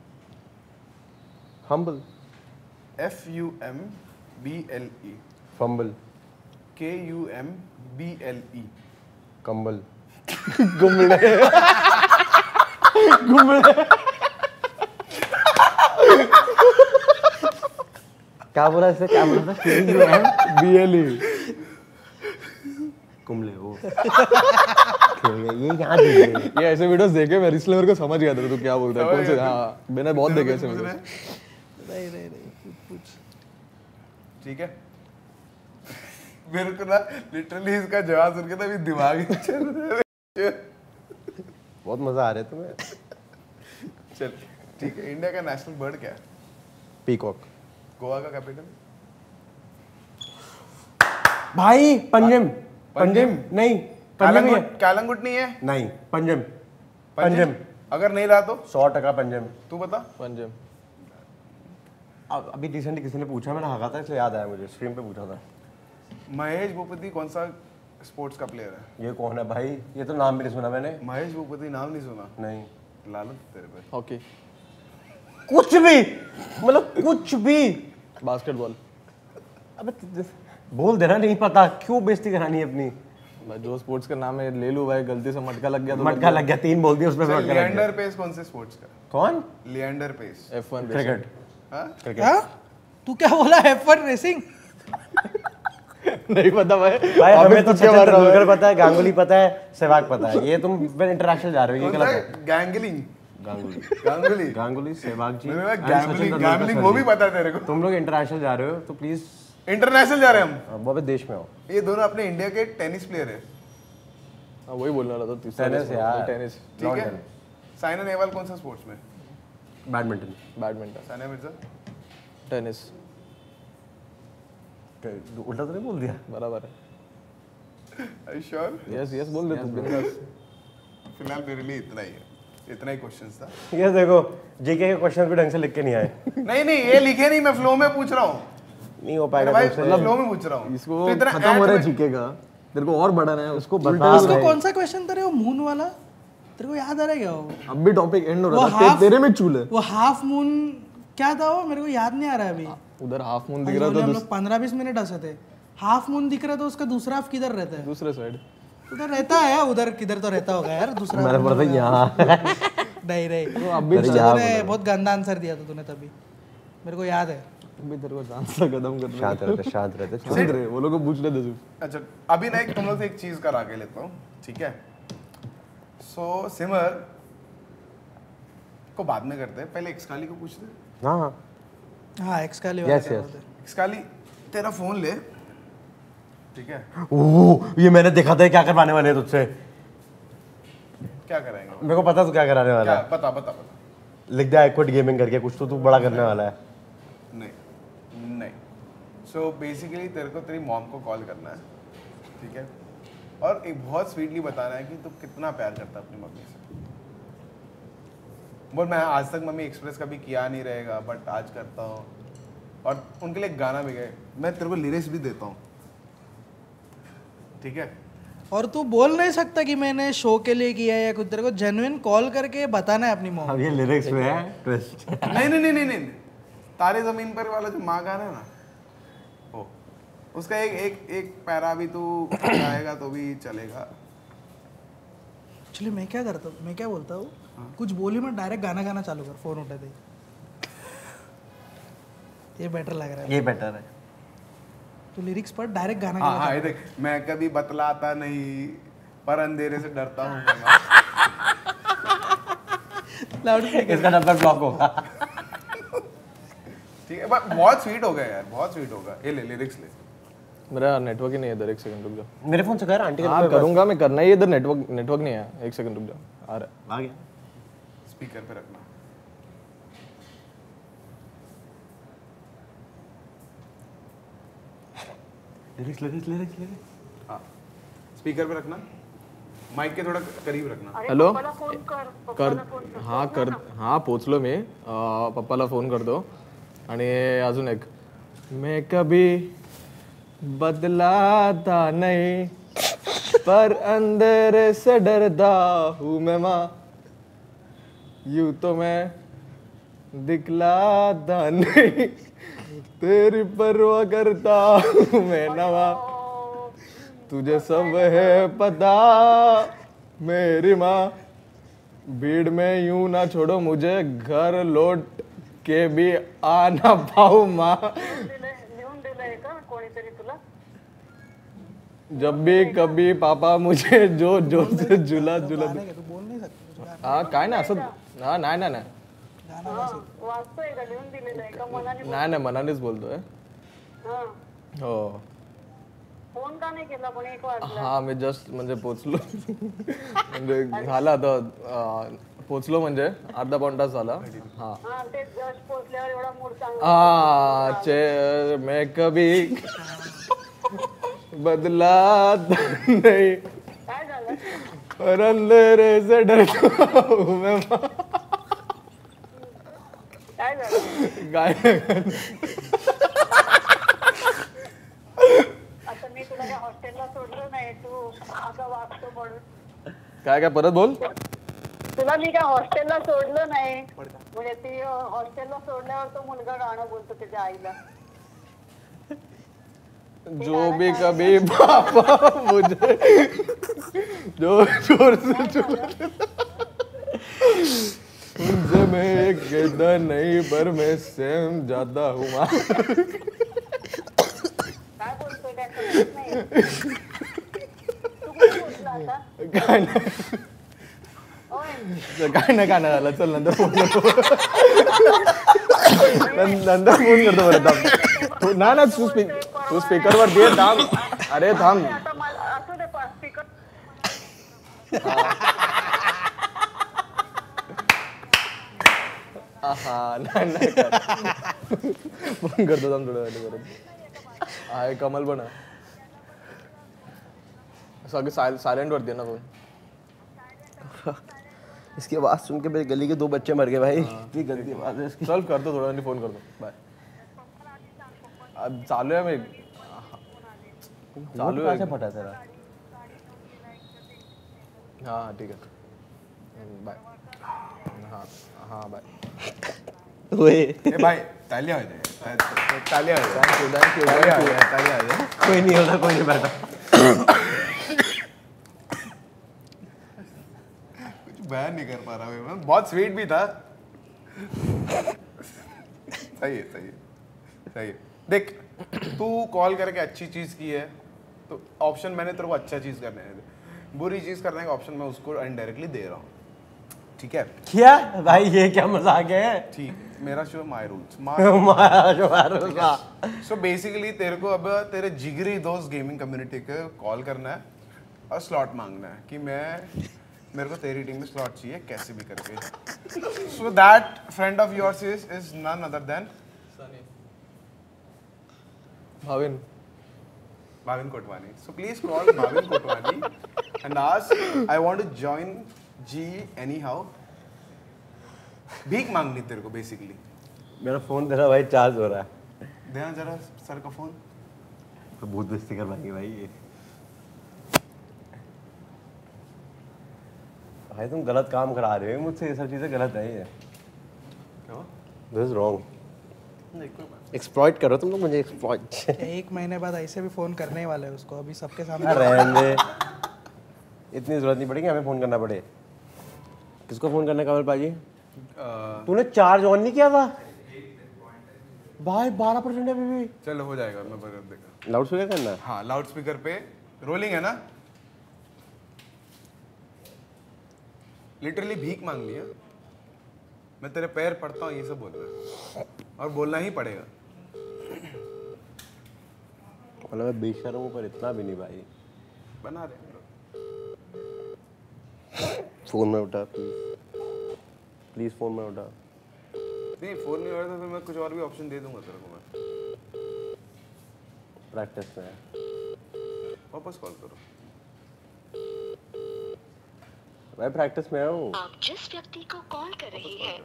Humble. F U M B L E. Fumble. K U M B L E. कंबल। गुमड़े। गुमड़े। क्या बोला इसने? क्या बोला था? K U M B L E. कुमले हो। ये यहाँ दे। ये ऐसे वीडियोस देखे मैं, इसलिए मेरे को समझ गया था तू क्या बोलता है। कौन से? हाँ मैंने बहुत देखे ऐसे पूछ रहे वीडियोस। हैं? नहीं नहीं नहीं पूछ। ठीक है। मेरे को ना लिटरली इसका जवाब सुन के तो अभी दिमाग ही चल रहा है। बहुत मजा आ रहा है तुम्हें। चल ठीक है। इंडिया का नेशनल बर्ड क्या है? पीकॉक। गोवा का कैपिटल? भाई पंजिम पंजिम नहीं पंजिम ही है। कैलंगुट नहीं है? नहीं पंजिम पंजिम अगर नहीं रहा तो सौ टका पंजिम। तू बता। पंजाब। अब अभी रिसेंटली किसी ने पूछा, मैंने हाँका था इसलिए याद आया मुझे, स्ट्रीम पे पूछा था। महेश भूपति कौन सा स्पोर्ट्स का प्लेयर है? ये कौन है भाई? ये तो नाम भी नहीं सुना मैंने। महेश भूपति नाम नहीं सुना? नहीं। लालच तेरे पे। हॉकी। कुछ भी मतलब कुछ भी। बास्केटबॉल। अबे त- बोल देना नहीं पता, क्यों बेइज्जती करानी है अपनी? भाई जो स्पोर्ट्स का नाम है ले लूँ भाई, गलती से मटका लग गया तो मटका लग गया, तीन बोल दिया उसमें से मटका लग गया। लिएंडर पेस कौन से स्पोर्ट्स का? कौन? Leander Paes. F one cricket. हाँ? क्या तू क्या बोला? F one racing? नहीं पता भाई। भाई हमें तो तुक्के सचिन मार रहा हूँ। तेंदुलकर पता है, गांगुली पता है, सहवाग पता है। ये तुम इंटरनेशनल जा रहे हो, ये कौन गलत सा है। है? गैंगलिंग। गांगुली गांगुली। गांगुली, सहवाग जी मेरे and को Sachin gambling Tendulkar gambling sir वो जी। भी पता है तेरे को। तुम लोग इंटरनेशनल जा रहे हो तो प्लीज इंटरनेशनल जा रहे हैं हम। वो अबे देश में हो। ये दोनों अपने इंडिया के टेनिस प्लेयर है। हाँ वही बोलने वाला था तीसरा टेनिस यार। टेनिस। ठीक है। साइना नेहवाल कौन सा स्पोर्ट्स में? Badminton. Badminton. Sania Mirza? Tennis. उल्टा तो नहीं बोल दिया? बराबर है। Are you sure? Yes yes बोल दे तू बिंदास। फिलहाल मेरे लिए इतना ही है, इतना ही क्वेश्चंस था। ये देखो जीके के क्वेश्चन भी ढंग से लिख के नहीं आए। नहीं नहीं ये लिखे नहीं, मैं फ्लो में पूछ रहा हूँ नहीं हो पाएगा भाई, तुमसे। फ्लो में पूछ रहा हूँ। इसको तो इतना खत्म हो रहा है ऐड में- जीके का, तेरे को और बढ़ाना है उसको उसको। बता उसको भाई। कौन सा क्वेश्चन था रे वो मून वाला? तेरे को याद आ रहा है क्या वो? अब भी टॉपिक एंड हो वो रहा था, half- ते- तेरे में चूल है। वो हाफ मून क्या था वो? मेरे को याद नहीं आ रहा है अभी। उधर हाफ मून दिख आज रहा बोले था हम दूस- लोग पंद्रह बीस मिनट हंसे थे। हाफ मून दिख रहा था, उसका दूसरा हाफ किधर रहता है? दूसरे साइड। उधर रहता है, उधर किधर तो रहता होगा यार दूसरा। मैंने बोला था यहाँ। नहीं नहीं तो अब भी अरे उससे यहाँ तूने बहुत गंदा आंसर दिया था तूने तभी, मेरे को याद है। अभी तेरे को चांस का कदम कर रहे शांत रहते शांत रहते हैं। सुन रहे वो लोग को पूछ लेते तू। अच्छा अभी ना एक तुम लोग से एक चीज करा के लेता हूँ, ठीक है? सो सिमर को बाद में करते हैं, पहले एक्सकाली को पूछते हैं। हाँ हाँ हाँ एक्स का ले Yes, yes. एक्सकाली तेरा फोन ले, ठीक है? ओह ये मैंने देखा था, क्या करवाने वाले हैं तुझसे। क्या कराएंगे? मेरे को पता तू क्या कराने वाला क्या है। बता बता बता। लिख दिया एक्विट गेमिंग करके, कुछ तो तू बड़ा करने वाला है। नहीं नहीं सो बेसिकली तेरे को तेरी मॉम को कॉल करना है, ठीक है? और एक बहुत स्वीटली बताना है कि तू कितना प्यार करता है अपनी मम्मी से। बोल मैं आज तक मम्मी एक्सप्रेस कभी किया नहीं रहेगा बट आज करता हूँ। और उनके लिए एक गाना भी गए, मैं तेरे को लिरिक्स भी देता हूँ, ठीक है? और तू बोल नहीं सकता कि मैंने शो के लिए किया है या कुछ। तेरे को जेन्युइन कॉल करके बताना है अपनी मॉम। अब ये लिरिक्स में है ट्विस्ट। नहीं नहीं नहीं नहीं नहीं तारे जमीन पर वाला जो माँ गाना है ना, वो उसका एक एक एक पैरा भी तू गाएगा तो भी चलेगा। एक्चुअली मैं क्या करता हूँ, मैं क्या बोलता हूँ, कुछ बोली मैं डायरेक्ट गाना गाना चालू कर, फोन उठा दे। ये बेटर लग रहा है। ये बेटर है। तो लिरिक्स पर डायरेक्ट गाना हाँ गाना हाँ ये देख, मैं कभी बतलाता नहीं पर अंधेरे से डरता हूँ। Loud speaker. इसका नंबर ब्लॉक होगा। ठीक है बट बहुत स्वीट होगा यार, बहुत स्वीट होगा। ये ले लिरिक्स ले। मेरा नेटवर्क ही नहीं है इधर, एक सेकंड रुक जा। मेरे फोन से कर आंटी का हाँ नंबर करूंगा मैं, करना ही है इधर। नेटवर्क नेटवर्क नहीं है, एक सेकंड रुक जा आ रहा आ गया। स्पीकर पे रखना। Lyrics lyrics lyrics lyrics. हाँ स्पीकर पे रखना, माइक के थोड़ा करीब रखना। है। हॅलो कर हां कर हां पोचलो मी अं, पप्पाला फोन करतो. आणि अजून एक, मैं कभी बदलाता नहीं पर अंधेरे से डरता हूँ मैं माँ, यूं तो मैं दिखलाता नहीं तेरी परवाह करता हूँ मैं नवा, तुझे सब है पता मेरी माँ, भीड़ में यूं ना छोड़ो मुझे, घर लौट के भी आ ना पाऊँ माँ, लिहून दिलंय का कोणीतरी तुला? जब भी कभी पापा मुझे जो जो से झुला झुला गाना क्या तू बोल नहीं सकता कुछ गाना हा काय ना असं हा नाही नाही नाही गाना हा, वाचतोय का? लिहून दिलेलं आहे का मनाने? नाही नाही मनानेच बोलतोय. हा, हो फोन का नाही केला पण? एक वाजला. हा मी जस्ट म्हणजे पोचलो म्हणजे झाला आता पोचलो म्हणजे अर्धा पाऊण तास झाला हा हा ते जस्ट पोचल्यावर एवढा मूड चांगला आ चेहर में कभी बदला नहीं काय झालं और अंधेरे से डरता हूं मैं काय झालं काय आता मी तुला काय हॉस्टेलला सोडलं नाही तू असं वागतो म्हणून काय काय परत बोल तुला मी काय हॉस्टेलला सोडलं नाही म्हणजे ती हॉस्टेलला सोडल्यावर तो मुलगा गाणं बोलतो त्याच्या आईला जो भी कभी पापा मुझे जो जोर से चुरा उनसे मैं एक गिरदा नहीं पर मैं सेम जाता हूँ काय बोलतोय काय समजत नाही तू कुठे पोचला आता काय नाही होय काय नाही काय नाही झालं चल नंतर फोन करतो नं- नंतर फोन करतो बरं थांब तू ना ना तू स्पीक तू स्पीकरवर दे थांब अरे थांब आता मला असू दे स्पीकर हा नाही नाही फोन करतो थांब थोड्या वेळाने परत आहे कमल पण आहे. सगळे साय सायलेंट वरती आहे ना फोन इसकी आवाज सुन के मेरे गली के दो बच्चे मर गए भाई इतनी गंदी आवाज है इसकी चल करतो थोड्या वेळाने फोन करतो बाय अब चालू आहे मी चालू आहे फटा तेरा हाँ ठीक है बाय हाँ हाँ बाय ओए ए भाई तालियां हो जाए तालियां हो जाए थैंक यू थैंक यू तालियां हो जाए तालियां हो जाए कोई नहीं होता कोई नहीं बैठा कुछ बयान नहीं कर पा रहा मैं बहुत स्वीट भी था सही है सही है सही है देख तू कॉल करके अच्छी चीज की है तो ऑप्शन मैंने तेरे को अच्छा चीज करने है बुरी चीज करने का ऑप्शन मैं उसको इनडायरेक्टली दे रहा हूँ ठीक है क्या भाई ये क्या मजाक है ठीक मेरा शो माय रूल्स मारा जो मारो का सो बेसिकली तेरे को अब तेरे जिगरी दोस्त गेमिंग कम्युनिटी को कॉल करना है और स्लॉट मांगना है कि मैं मेरे को तेरी टीम में स्लॉट चाहिए कैसे भी करके so that friend of yours is is none other than Bhavin Bhavin Kotwani. So please call Bhavin Kotwani and ask, I want to join G anyhow. भीख मांगनी तेरे को बेसिकली. मेरा फोन तेरा भाई चार्ज हो रहा है देना जरा सर का फोन. तो बहुत बेइज्जती करवाएंगे भाई ये भाई तुम गलत काम करा रहे हो मुझसे ये सब चीजें गलत है ये क्या? दिस इज रॉन्ग नहीं कोई बात. एक्सप्लॉइट करो तुम लोग मुझे एक्सप्लॉइट एक महीने बाद ऐसे भी फोन करने ही वाले हैं उसको अभी सबके सामने रहने दे इतनी जरूरत नहीं पड़ेगी हमें फोन करना पड़े किसको फोन करना कमल पाजी Uh, तूने चार्ज ऑन नहीं किया था भाई बारह परसेंट है अभी भी चलो हो जाएगा मैं बता देगा. लाउड स्पीकर करना है हाँ लाउड स्पीकर पे रोलिंग है ना. लिटरली भीख मांग लिया. मैं तेरे पैर पड़ता हूँ ये सब बोल रहा है और बोलना ही पड़ेगा. मतलब मैं बेशर्म हूँ पर इतना भी नहीं भाई बना रहे हैं. फोन में उठा प्लीज प्लीज फोन में उठा नहीं फोन नहीं हो रहा था तो मैं कुछ और भी ऑप्शन दे दूंगा तेरे को मैं. प्रैक्टिस में है वापस कॉल करो. मैं प्रैक्टिस में हूँ आप जिस व्यक्ति को कॉल कर रहे हैं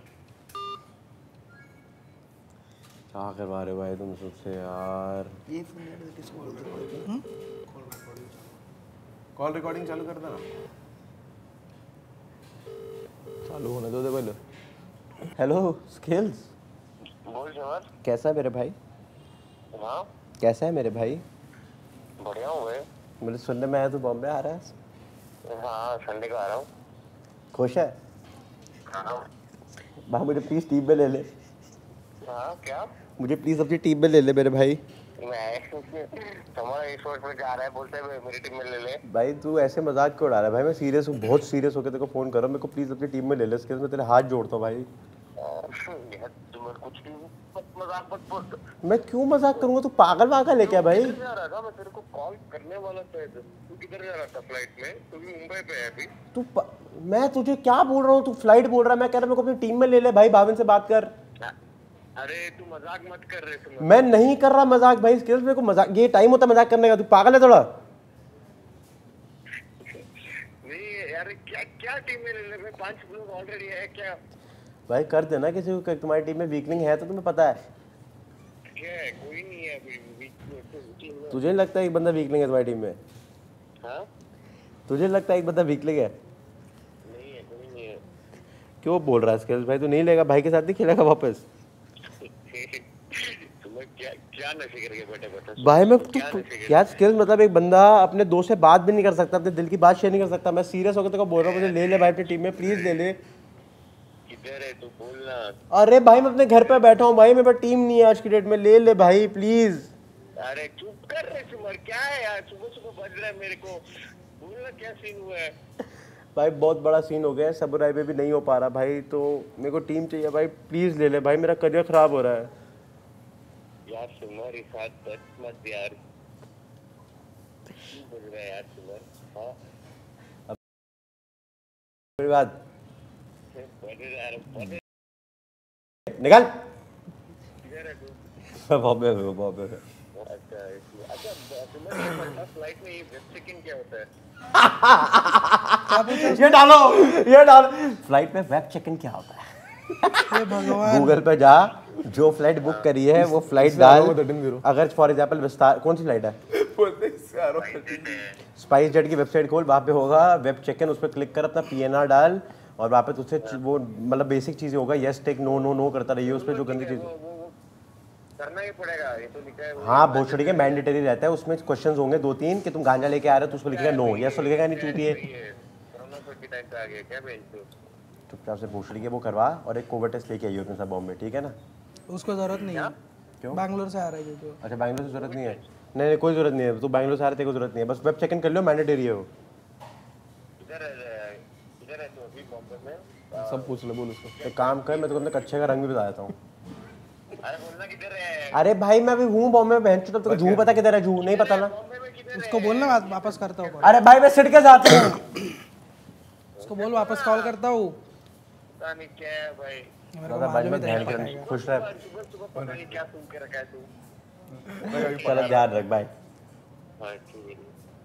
क्या करवा रहे हो भाई तुम सबसे यार कॉल रिकॉर्डिंग चालू कर देना. चालू होने दो दे पहले हेलो स्किल्स बोल जवान कैसा है मेरे भाई हाँ कैसा है मेरे भाई बढ़िया हूँ भाई मुझे सुनने में आया तू बॉम्बे आ रहा है हाँ संडे को आ रहा हूँ खुश है हाँ भाई मुझे प्लीज टीम में ले ले हाँ क्या मुझे प्लीज अपनी टीम में ले ले मेरे भाई मैं तुम्हारा इस वक्त में जा रहा है बोलते हैं मेरी टीम में ले ले भाई तू ऐसे मजाक क्यों उड़ा रहा है भाई मैं सीरियस हूँ बहुत सीरियस होकर तेरे को फोन कर रहा हूँ मेरे को प्लीज अपनी टीम में ले ले इसके मैं तेरे हाथ जोड़ता हूँ भाई यार तुम्हें कुछ भी मत मजाक मत बोल मैं क्यों मजाक करूंगा तू पागल वागल है क्या भाई किधर जा रहा था मैं तेरे को कॉल करने वाला था तू किधर जा रहा था फ्लाइट में तू भी मुंबई पे है अभी तू प... मैं तुझे क्या बोल रहा हूँ, तू फ्लाइट बोल रहा है, मैं कह रहा हूँ मेरे को अपनी टीम में ले ले भाई, भाविन से बात कर। अरे तू मजाक मत कर रहे तुम। मैं नहीं कर रहा मजाक भाई, स्किल्स मेरे को मजाक, ये टाइम होता है मजाक करने का, तू पागल है थोड़ा। नहीं यार क्या क्या टीम में ले ले, मैं पांच लोग ऑलरेडी है क्या। भाई कर देना किसी को, तुम्हारी टीम में वीकलिंग है तो तुम्हें पता है। क्या है, कोई नहीं है अभी टीम में। तुझे नहीं लगता एक बंदा वीकलिंग है तुम्हारी टीम में? हाँ तुझे लगता है एक बंदा वीकलिंग है? नहीं है, कोई नहीं है। क्यों बोल रहा है स्किल्स भाई, तू नहीं लेगा भाई के साथ, नहीं खेलेगा वापस? तुम्हें क्या क्या नशे करके बैठे बैठे भाई मैं तू क्या स्किल्स, मतलब एक बंदा अपने दोस्त से बात भी नहीं कर सकता, अपने दिल की बात शेयर नहीं कर सकता। मैं सीरियस होकर तेरे को बोल रहा हूँ, मुझे ले ले भाई अपनी टीम में, प्लीज ले ले। किधर है तू बोलना। अरे भाई मैं अपने घर पे बैठा हूँ भाई, मेरे पास टीम नहीं है आज की डेट में, ले ले भाई प्लीज। अरे चुप कर रहे सुमर, क्या है यार, सुबह सुबह बज रहा है मेरे को, बोलना क्या सीन हुआ है। भाई बहुत बड़ा सीन हो गया है, सबुराई पे भी नहीं हो पा रहा भाई, तो मेरे को टीम चाहिए भाई, प्लीज ले ले भाई, मेरा करियर खराब हो रहा है यार सुमर, इस हाथ तक मत यार, क्यों बोल रहा है यार सुमर। हाँ मेरी बात बड़े यार बड़े निकल। किधर है तू। बॉम्बे में, बॉम्बे में। अच्छा अच्छा सुमर, ये बता फ्लाइट में ये वेब चेक-इन क्या होता है। ये डालो, ये डालो, फ्लाइट में वेब चेक इन क्या होता है? हे भगवान, गूगल पे जा, जो फ्लाइट बुक करी है वो फ्लाइट डाल। अगर फॉर एग्जांपल विस्तार, कौन सी फ्लाइट है? स्पाइस जेट की वेबसाइट खोल, वहाँ पे होगा वेब चेक इन, उस पर क्लिक कर, अपना पीएनआर डाल, और वहाँ पे तुझसे वो मतलब बेसिक चीज़ें होगा, yes take no no no करता रहिए उस पर, जो गंदी चीज़ करना ही पड़ेगा, ये तो लिखा है। हाँ भोसड़ी के मैंडेटरी रहता है, उसमें क्वेश्चंस होंगे दो तीन कि तुम गांजा लेके आ रहे हो, तो उसको लिखेगा नो, यस तो लिखेगा नहीं, चूतिए। कोरोना के टाइम पे आ गया क्या बेंच पे। चुपचाप से भोसड़ी के वो करवा, और एक कोविड टेस्ट लेके आइए अपने साथ बॉम्बे, ठीक है ना? उसको जरूरत नहीं है, क्यों? बैंगलोर से आ रहा है क्योंकि। अच्छा बैंगलोर से जरूरत नहीं है? नहीं नहीं कोई जरूरत नहीं है, तू बैंगलोर से आ रहे थे, कोई जरूरत नहीं है, बस वेब चेक इन कर लो, मैंडेटरी है वो। इधर है, इधर है तो अभी बॉम्बे में। सब पूछ ले, बोल उसको। एक काम कर, मैं तो अपने कच्चे का रंग भी बता देता हूँ। अरे बोलना किधर है। अरे भाई मैं अभी हूँ बॉम्बे में, बहन चोद, तो जू पता किधर है? जू नहीं पता ना? बॉम्बे में किधर उसको बोलना वा- वापस करता हूँ, अरे भाई मैं सिट के साथ हूँ। उसको बोल वापस कॉल करता हूँ। पता नहीं क्या है भाई। मेरे को मालूम है तेरे को बहन के खुश रह, सुबह सुबह पता नहीं क्या सुन के रखा है तू। चलो ध्यान रख भाई। हाँ ठीक है।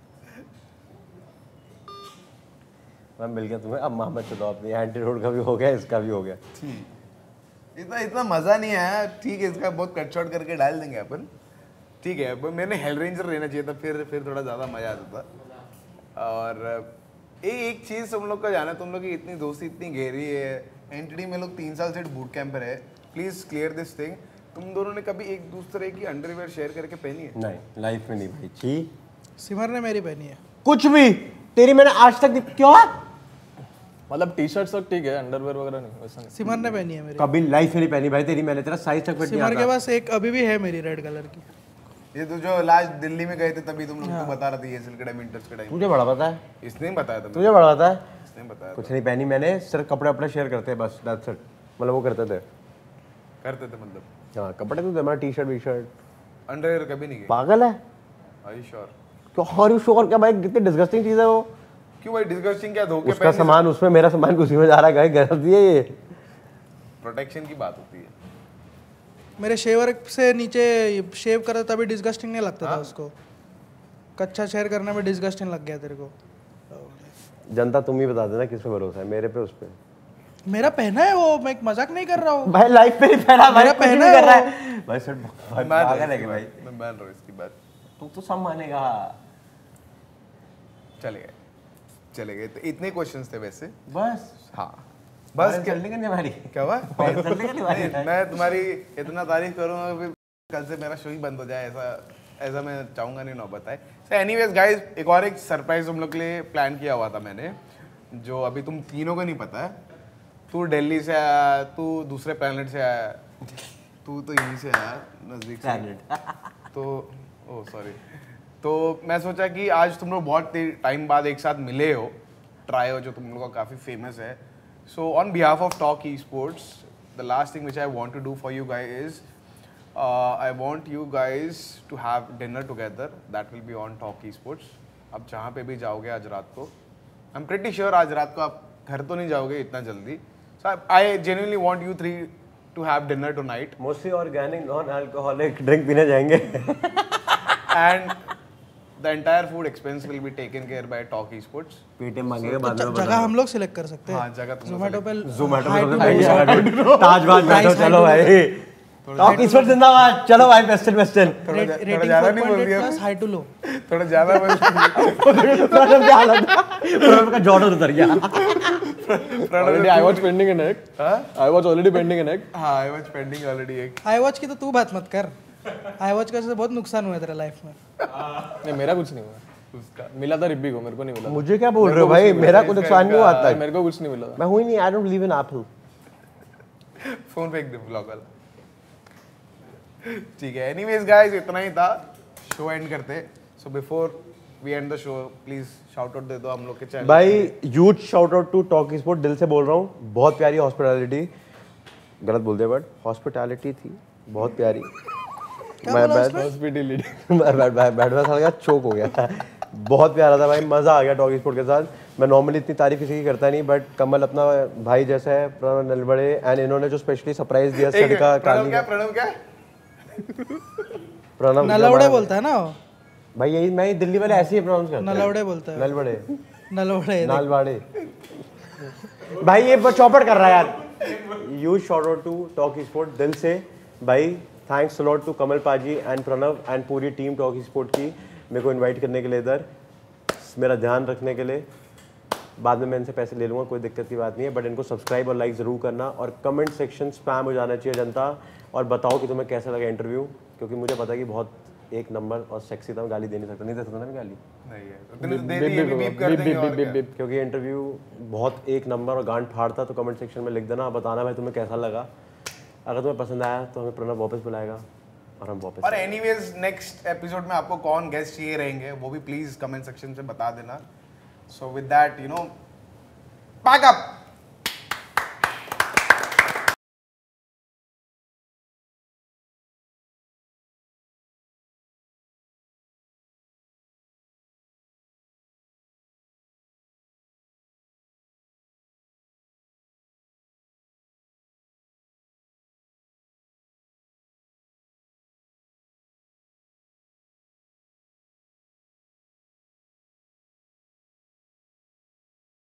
मैं मिल गया तुम्हें, अब मोहम्मद चलो अपनी एंटी रोड का भी हो गया, इसका भी हो गया। इतना इतना मजा नहीं आया, ठीक है, इसका बहुत कट शॉट करके डाल देंगे अपन, ठीक है। पर मैंने हेल रेंजर लेना चाहिए था, फिर फिर थोड़ा ज़्यादा मजा आता था। और ए, एक चीज़ तुम लोग का जाना, तुम लोग की इतनी दोस्ती इतनी गहरी है, एंटिटी में लोग तीन साल से बूट कैंप पर है, प्लीज़ क्लियर दिस थिंग। तुम दोनों ने कभी एक दूसरे की अंडरवेयर शेयर करके पहनी है? नहीं लाइफ में नहीं भाई, छी। सिमर ने मेरी पहनी है। कुछ भी तेरी मैंने आज तक नहीं, क्यों? मतलब टी शर्ट सब ठीक है, अंडरवेयर वगैरह नहीं, वैसा नहीं। सिमर ने पहनी है मेरी। कभी लाइफ में नहीं पहनी भाई तेरी, मैंने तेरा साइज तक फिट नहीं सिमर के आता। पास एक अभी भी है मेरी रेड कलर की। ये तो जो लास्ट दिल्ली में गए थे तभी तुम लोग तो बता रहे थे ये सिल्क टाइम इंटर्स के टाइम, तुझे बड़ा पता है, इसने ही बताया था, तुझे बड़ा पता है। इसने बताया कुछ नहीं पहनी मैंने, सिर्फ कपड़े अपने शेयर करते हैं बस, दैट्स इट। मतलब वो करते थे, करते थे मतलब, हाँ कपड़े तो हमारा T shirt V shirt. Underwear कभी नहीं गए? पागल है? Are you sure? क्यों आर यू श्योर? क्या भाई कितनी डिस्गस्टिंग चीज है वो। क्यों भाई डिस्गस्टिंग क्या, धोखे उसका सामान उसमें, मेरा सामान उसी में जा रहा है, गलत दिए ये। प्रोटेक्शन की बात होती है। मेरे शेवर से नीचे शेव करता तभी डिस्गस्टिंग नहीं लगता था उसको, कच्चा शेयर करने में डिस्गस्टिंग लग गया तेरे को। जनता तुम ही बता देना किस पे भरोसा है, मेरे पे उस पे। मेरा पहना है वो, मैं एक मजाक नहीं कर रहा हूँ। भाई लाइफ पे नहीं पहना, भाई मेरा कुछ पहना नहीं है कर रहा वो। है भाई। सर मैं मान पागल रहा है हूँ कि भाई, इसकी बात, मैं मान रहा हूँ इसकी बात। तू तो सब मानेगा। चले गए चले गए तो इतने क्वेश्चंस थे वैसे। बस हाँ बस बस चलने का नहीं हमारी। क्या हुआ? चलने का नहीं हमारी। नहीं, मैं तुम्हारी इतना तारीफ करूंगा फिर कल से मेरा शो ही बंद हो जाए, ऐसा ऐसा मैं चाहूंगा नहीं नौबत आए। सो एनीवेज गाइस, एक और एक सरप्राइज तुम लोग के लिए प्लान किया हुआ था मैंने, जो अभी तुम तीनों को नहीं पता है। तू दिल्ली से आया, तू दूसरे प्लेनेट से आया, तू तो यहीं से आया नजदीक से, तो ओ सॉरी। तो मैं सोचा कि आज तुम लोग बहुत टाइम बाद एक साथ मिले हो, ट्रायो जो तुम लोग का काफ़ी फेमस है। So on behalf of Talk e sports, the last thing which I want to do for you guys is I want you guys to have dinner together, that will be on Talk e sports. अब जहाँ पे भी जाओगे आज रात को, I am pretty sure आज रात को आप घर तो नहीं जाओगे इतना जल्दी. So I genuinely want you three to have dinner tonight. Mostly organic non alcoholic drink पीने जाएंगे. And the entire food expense will be taken care by Talk Esports. Paytm मांगेगा तो बाद में. जगह हम लोग सिलेक्ट कर सकते हैं. हाँ, जगह तुम लोग जोमेटो पे जोमेटो high to पे low. ताजवाज बैठो चलो भाई. टॉक ईस्पोर्ट्स जिंदाबाद. चलो भाई वेस्टर्न वेस्टर्न. थोड़ा Rate- थोड़ा rating ज़्यादा four नहीं point बोल eight दिया. plus high to low. थोड़ा ज़्यादा बोल. प्रणव क्या हालत है? प्रणव का जॉर्डन उतर गया. Already I was pending an egg. I was already pending an egg. हाँ, I was pending already एक. iWatch की तो तू बात मत कर. iWatch का से बहुत नुकसान हुआ है तेरे लाइफ में. नहीं मेरा कुछ नहीं हुआ. उसका मिला था रिब्बी को, मेरे को नहीं मिला. मुझे क्या बोल रहे हो भाई? मेरा कोई नुकसान नहीं हुआ आता है. मेरे को कुछ नहीं मिला था. मैं हूं ही नहीं. I don't believe in Apple. Phone फेंक दे ब्लॉग वाला. ठीक है. एनीवेज गाइस, इतना ही था. शो एंड करते. So before we end the show, please shout out दे दो हम लोग के चैनल. भाई huge shout out to talk sport. दिल से बोल रहा हूँ. बहुत प्यारी हॉस्पिटैलिटी. गलत बोल दिया बट हॉस्पिटैलिटी थी बहुत प्यारी. मैं बैठ हॉस्पिटैलिटी मैं बैठ बैठ बैठ बैठ गया, चोक हो गया. बहुत प्यारा था भाई. मज़ा आ गया टॉक स्पोर्ट के साथ. मैं नॉर्मली इतनी तारीफ किसी की करता नहीं, बट कमल अपना भाई जैसा है. प्रणव नलबड़े एंड इन्होंने जो स्पेशली सरप्राइज दिया स्टडी का. प्रणव क्या प्रणव क्या प्रणव नलवड़े बोलता है ना वो. भाई यही मैं दिल्ली वाले ऐसे ही प्रोनाउंस करते हैं. नलवड़े बोलता है. नलबड़े नलवड़े. नालवाड़े. भाई ये चौपट कर रहा है यार. You shout out to talk sport दिल से भाई. Thanks a lot to Kamal पाजी एंड प्रणव एंड पूरी टीम टॉक स्पोर्ट की मेरे को इनवाइट करने के लिए इधर, मेरा ध्यान रखने के लिए. बाद में मैं इनसे पैसे ले लूँगा, कोई दिक्कत की बात नहीं है. बट इनको सब्सक्राइब और लाइक ज़रूर करना. और कमेंट सेक्शन स्पैम हो जाना चाहिए जनता. और बताओ कि तुम्हें कैसा लगा इंटरव्यू, क्योंकि मुझे पता है कि बहुत एक नंबर और सेक्सी था. मैं गाली दे नहीं सकता. नहीं दे सकता ना मैं गाली. नहीं है तो तेरे दे दी अभी बीप कर देंगे. और क्या? क्योंकि इंटरव्यू बहुत एक नंबर और गांड फाड़ता. तो कमेंट सेक्शन में लिख देना, बताना भाई तुम्हें कैसा लगा. अगर तुम्हें पसंद आया तो हमें प्रणव वापस बुलाएगा और हम वापस. और एनीवेज नेक्स्ट एपिसोड में आपको कौन गेस्ट चाहिए रहेंगे वो भी प्लीज कमेंट सेक्शन से बता देना. So with that you know pack up.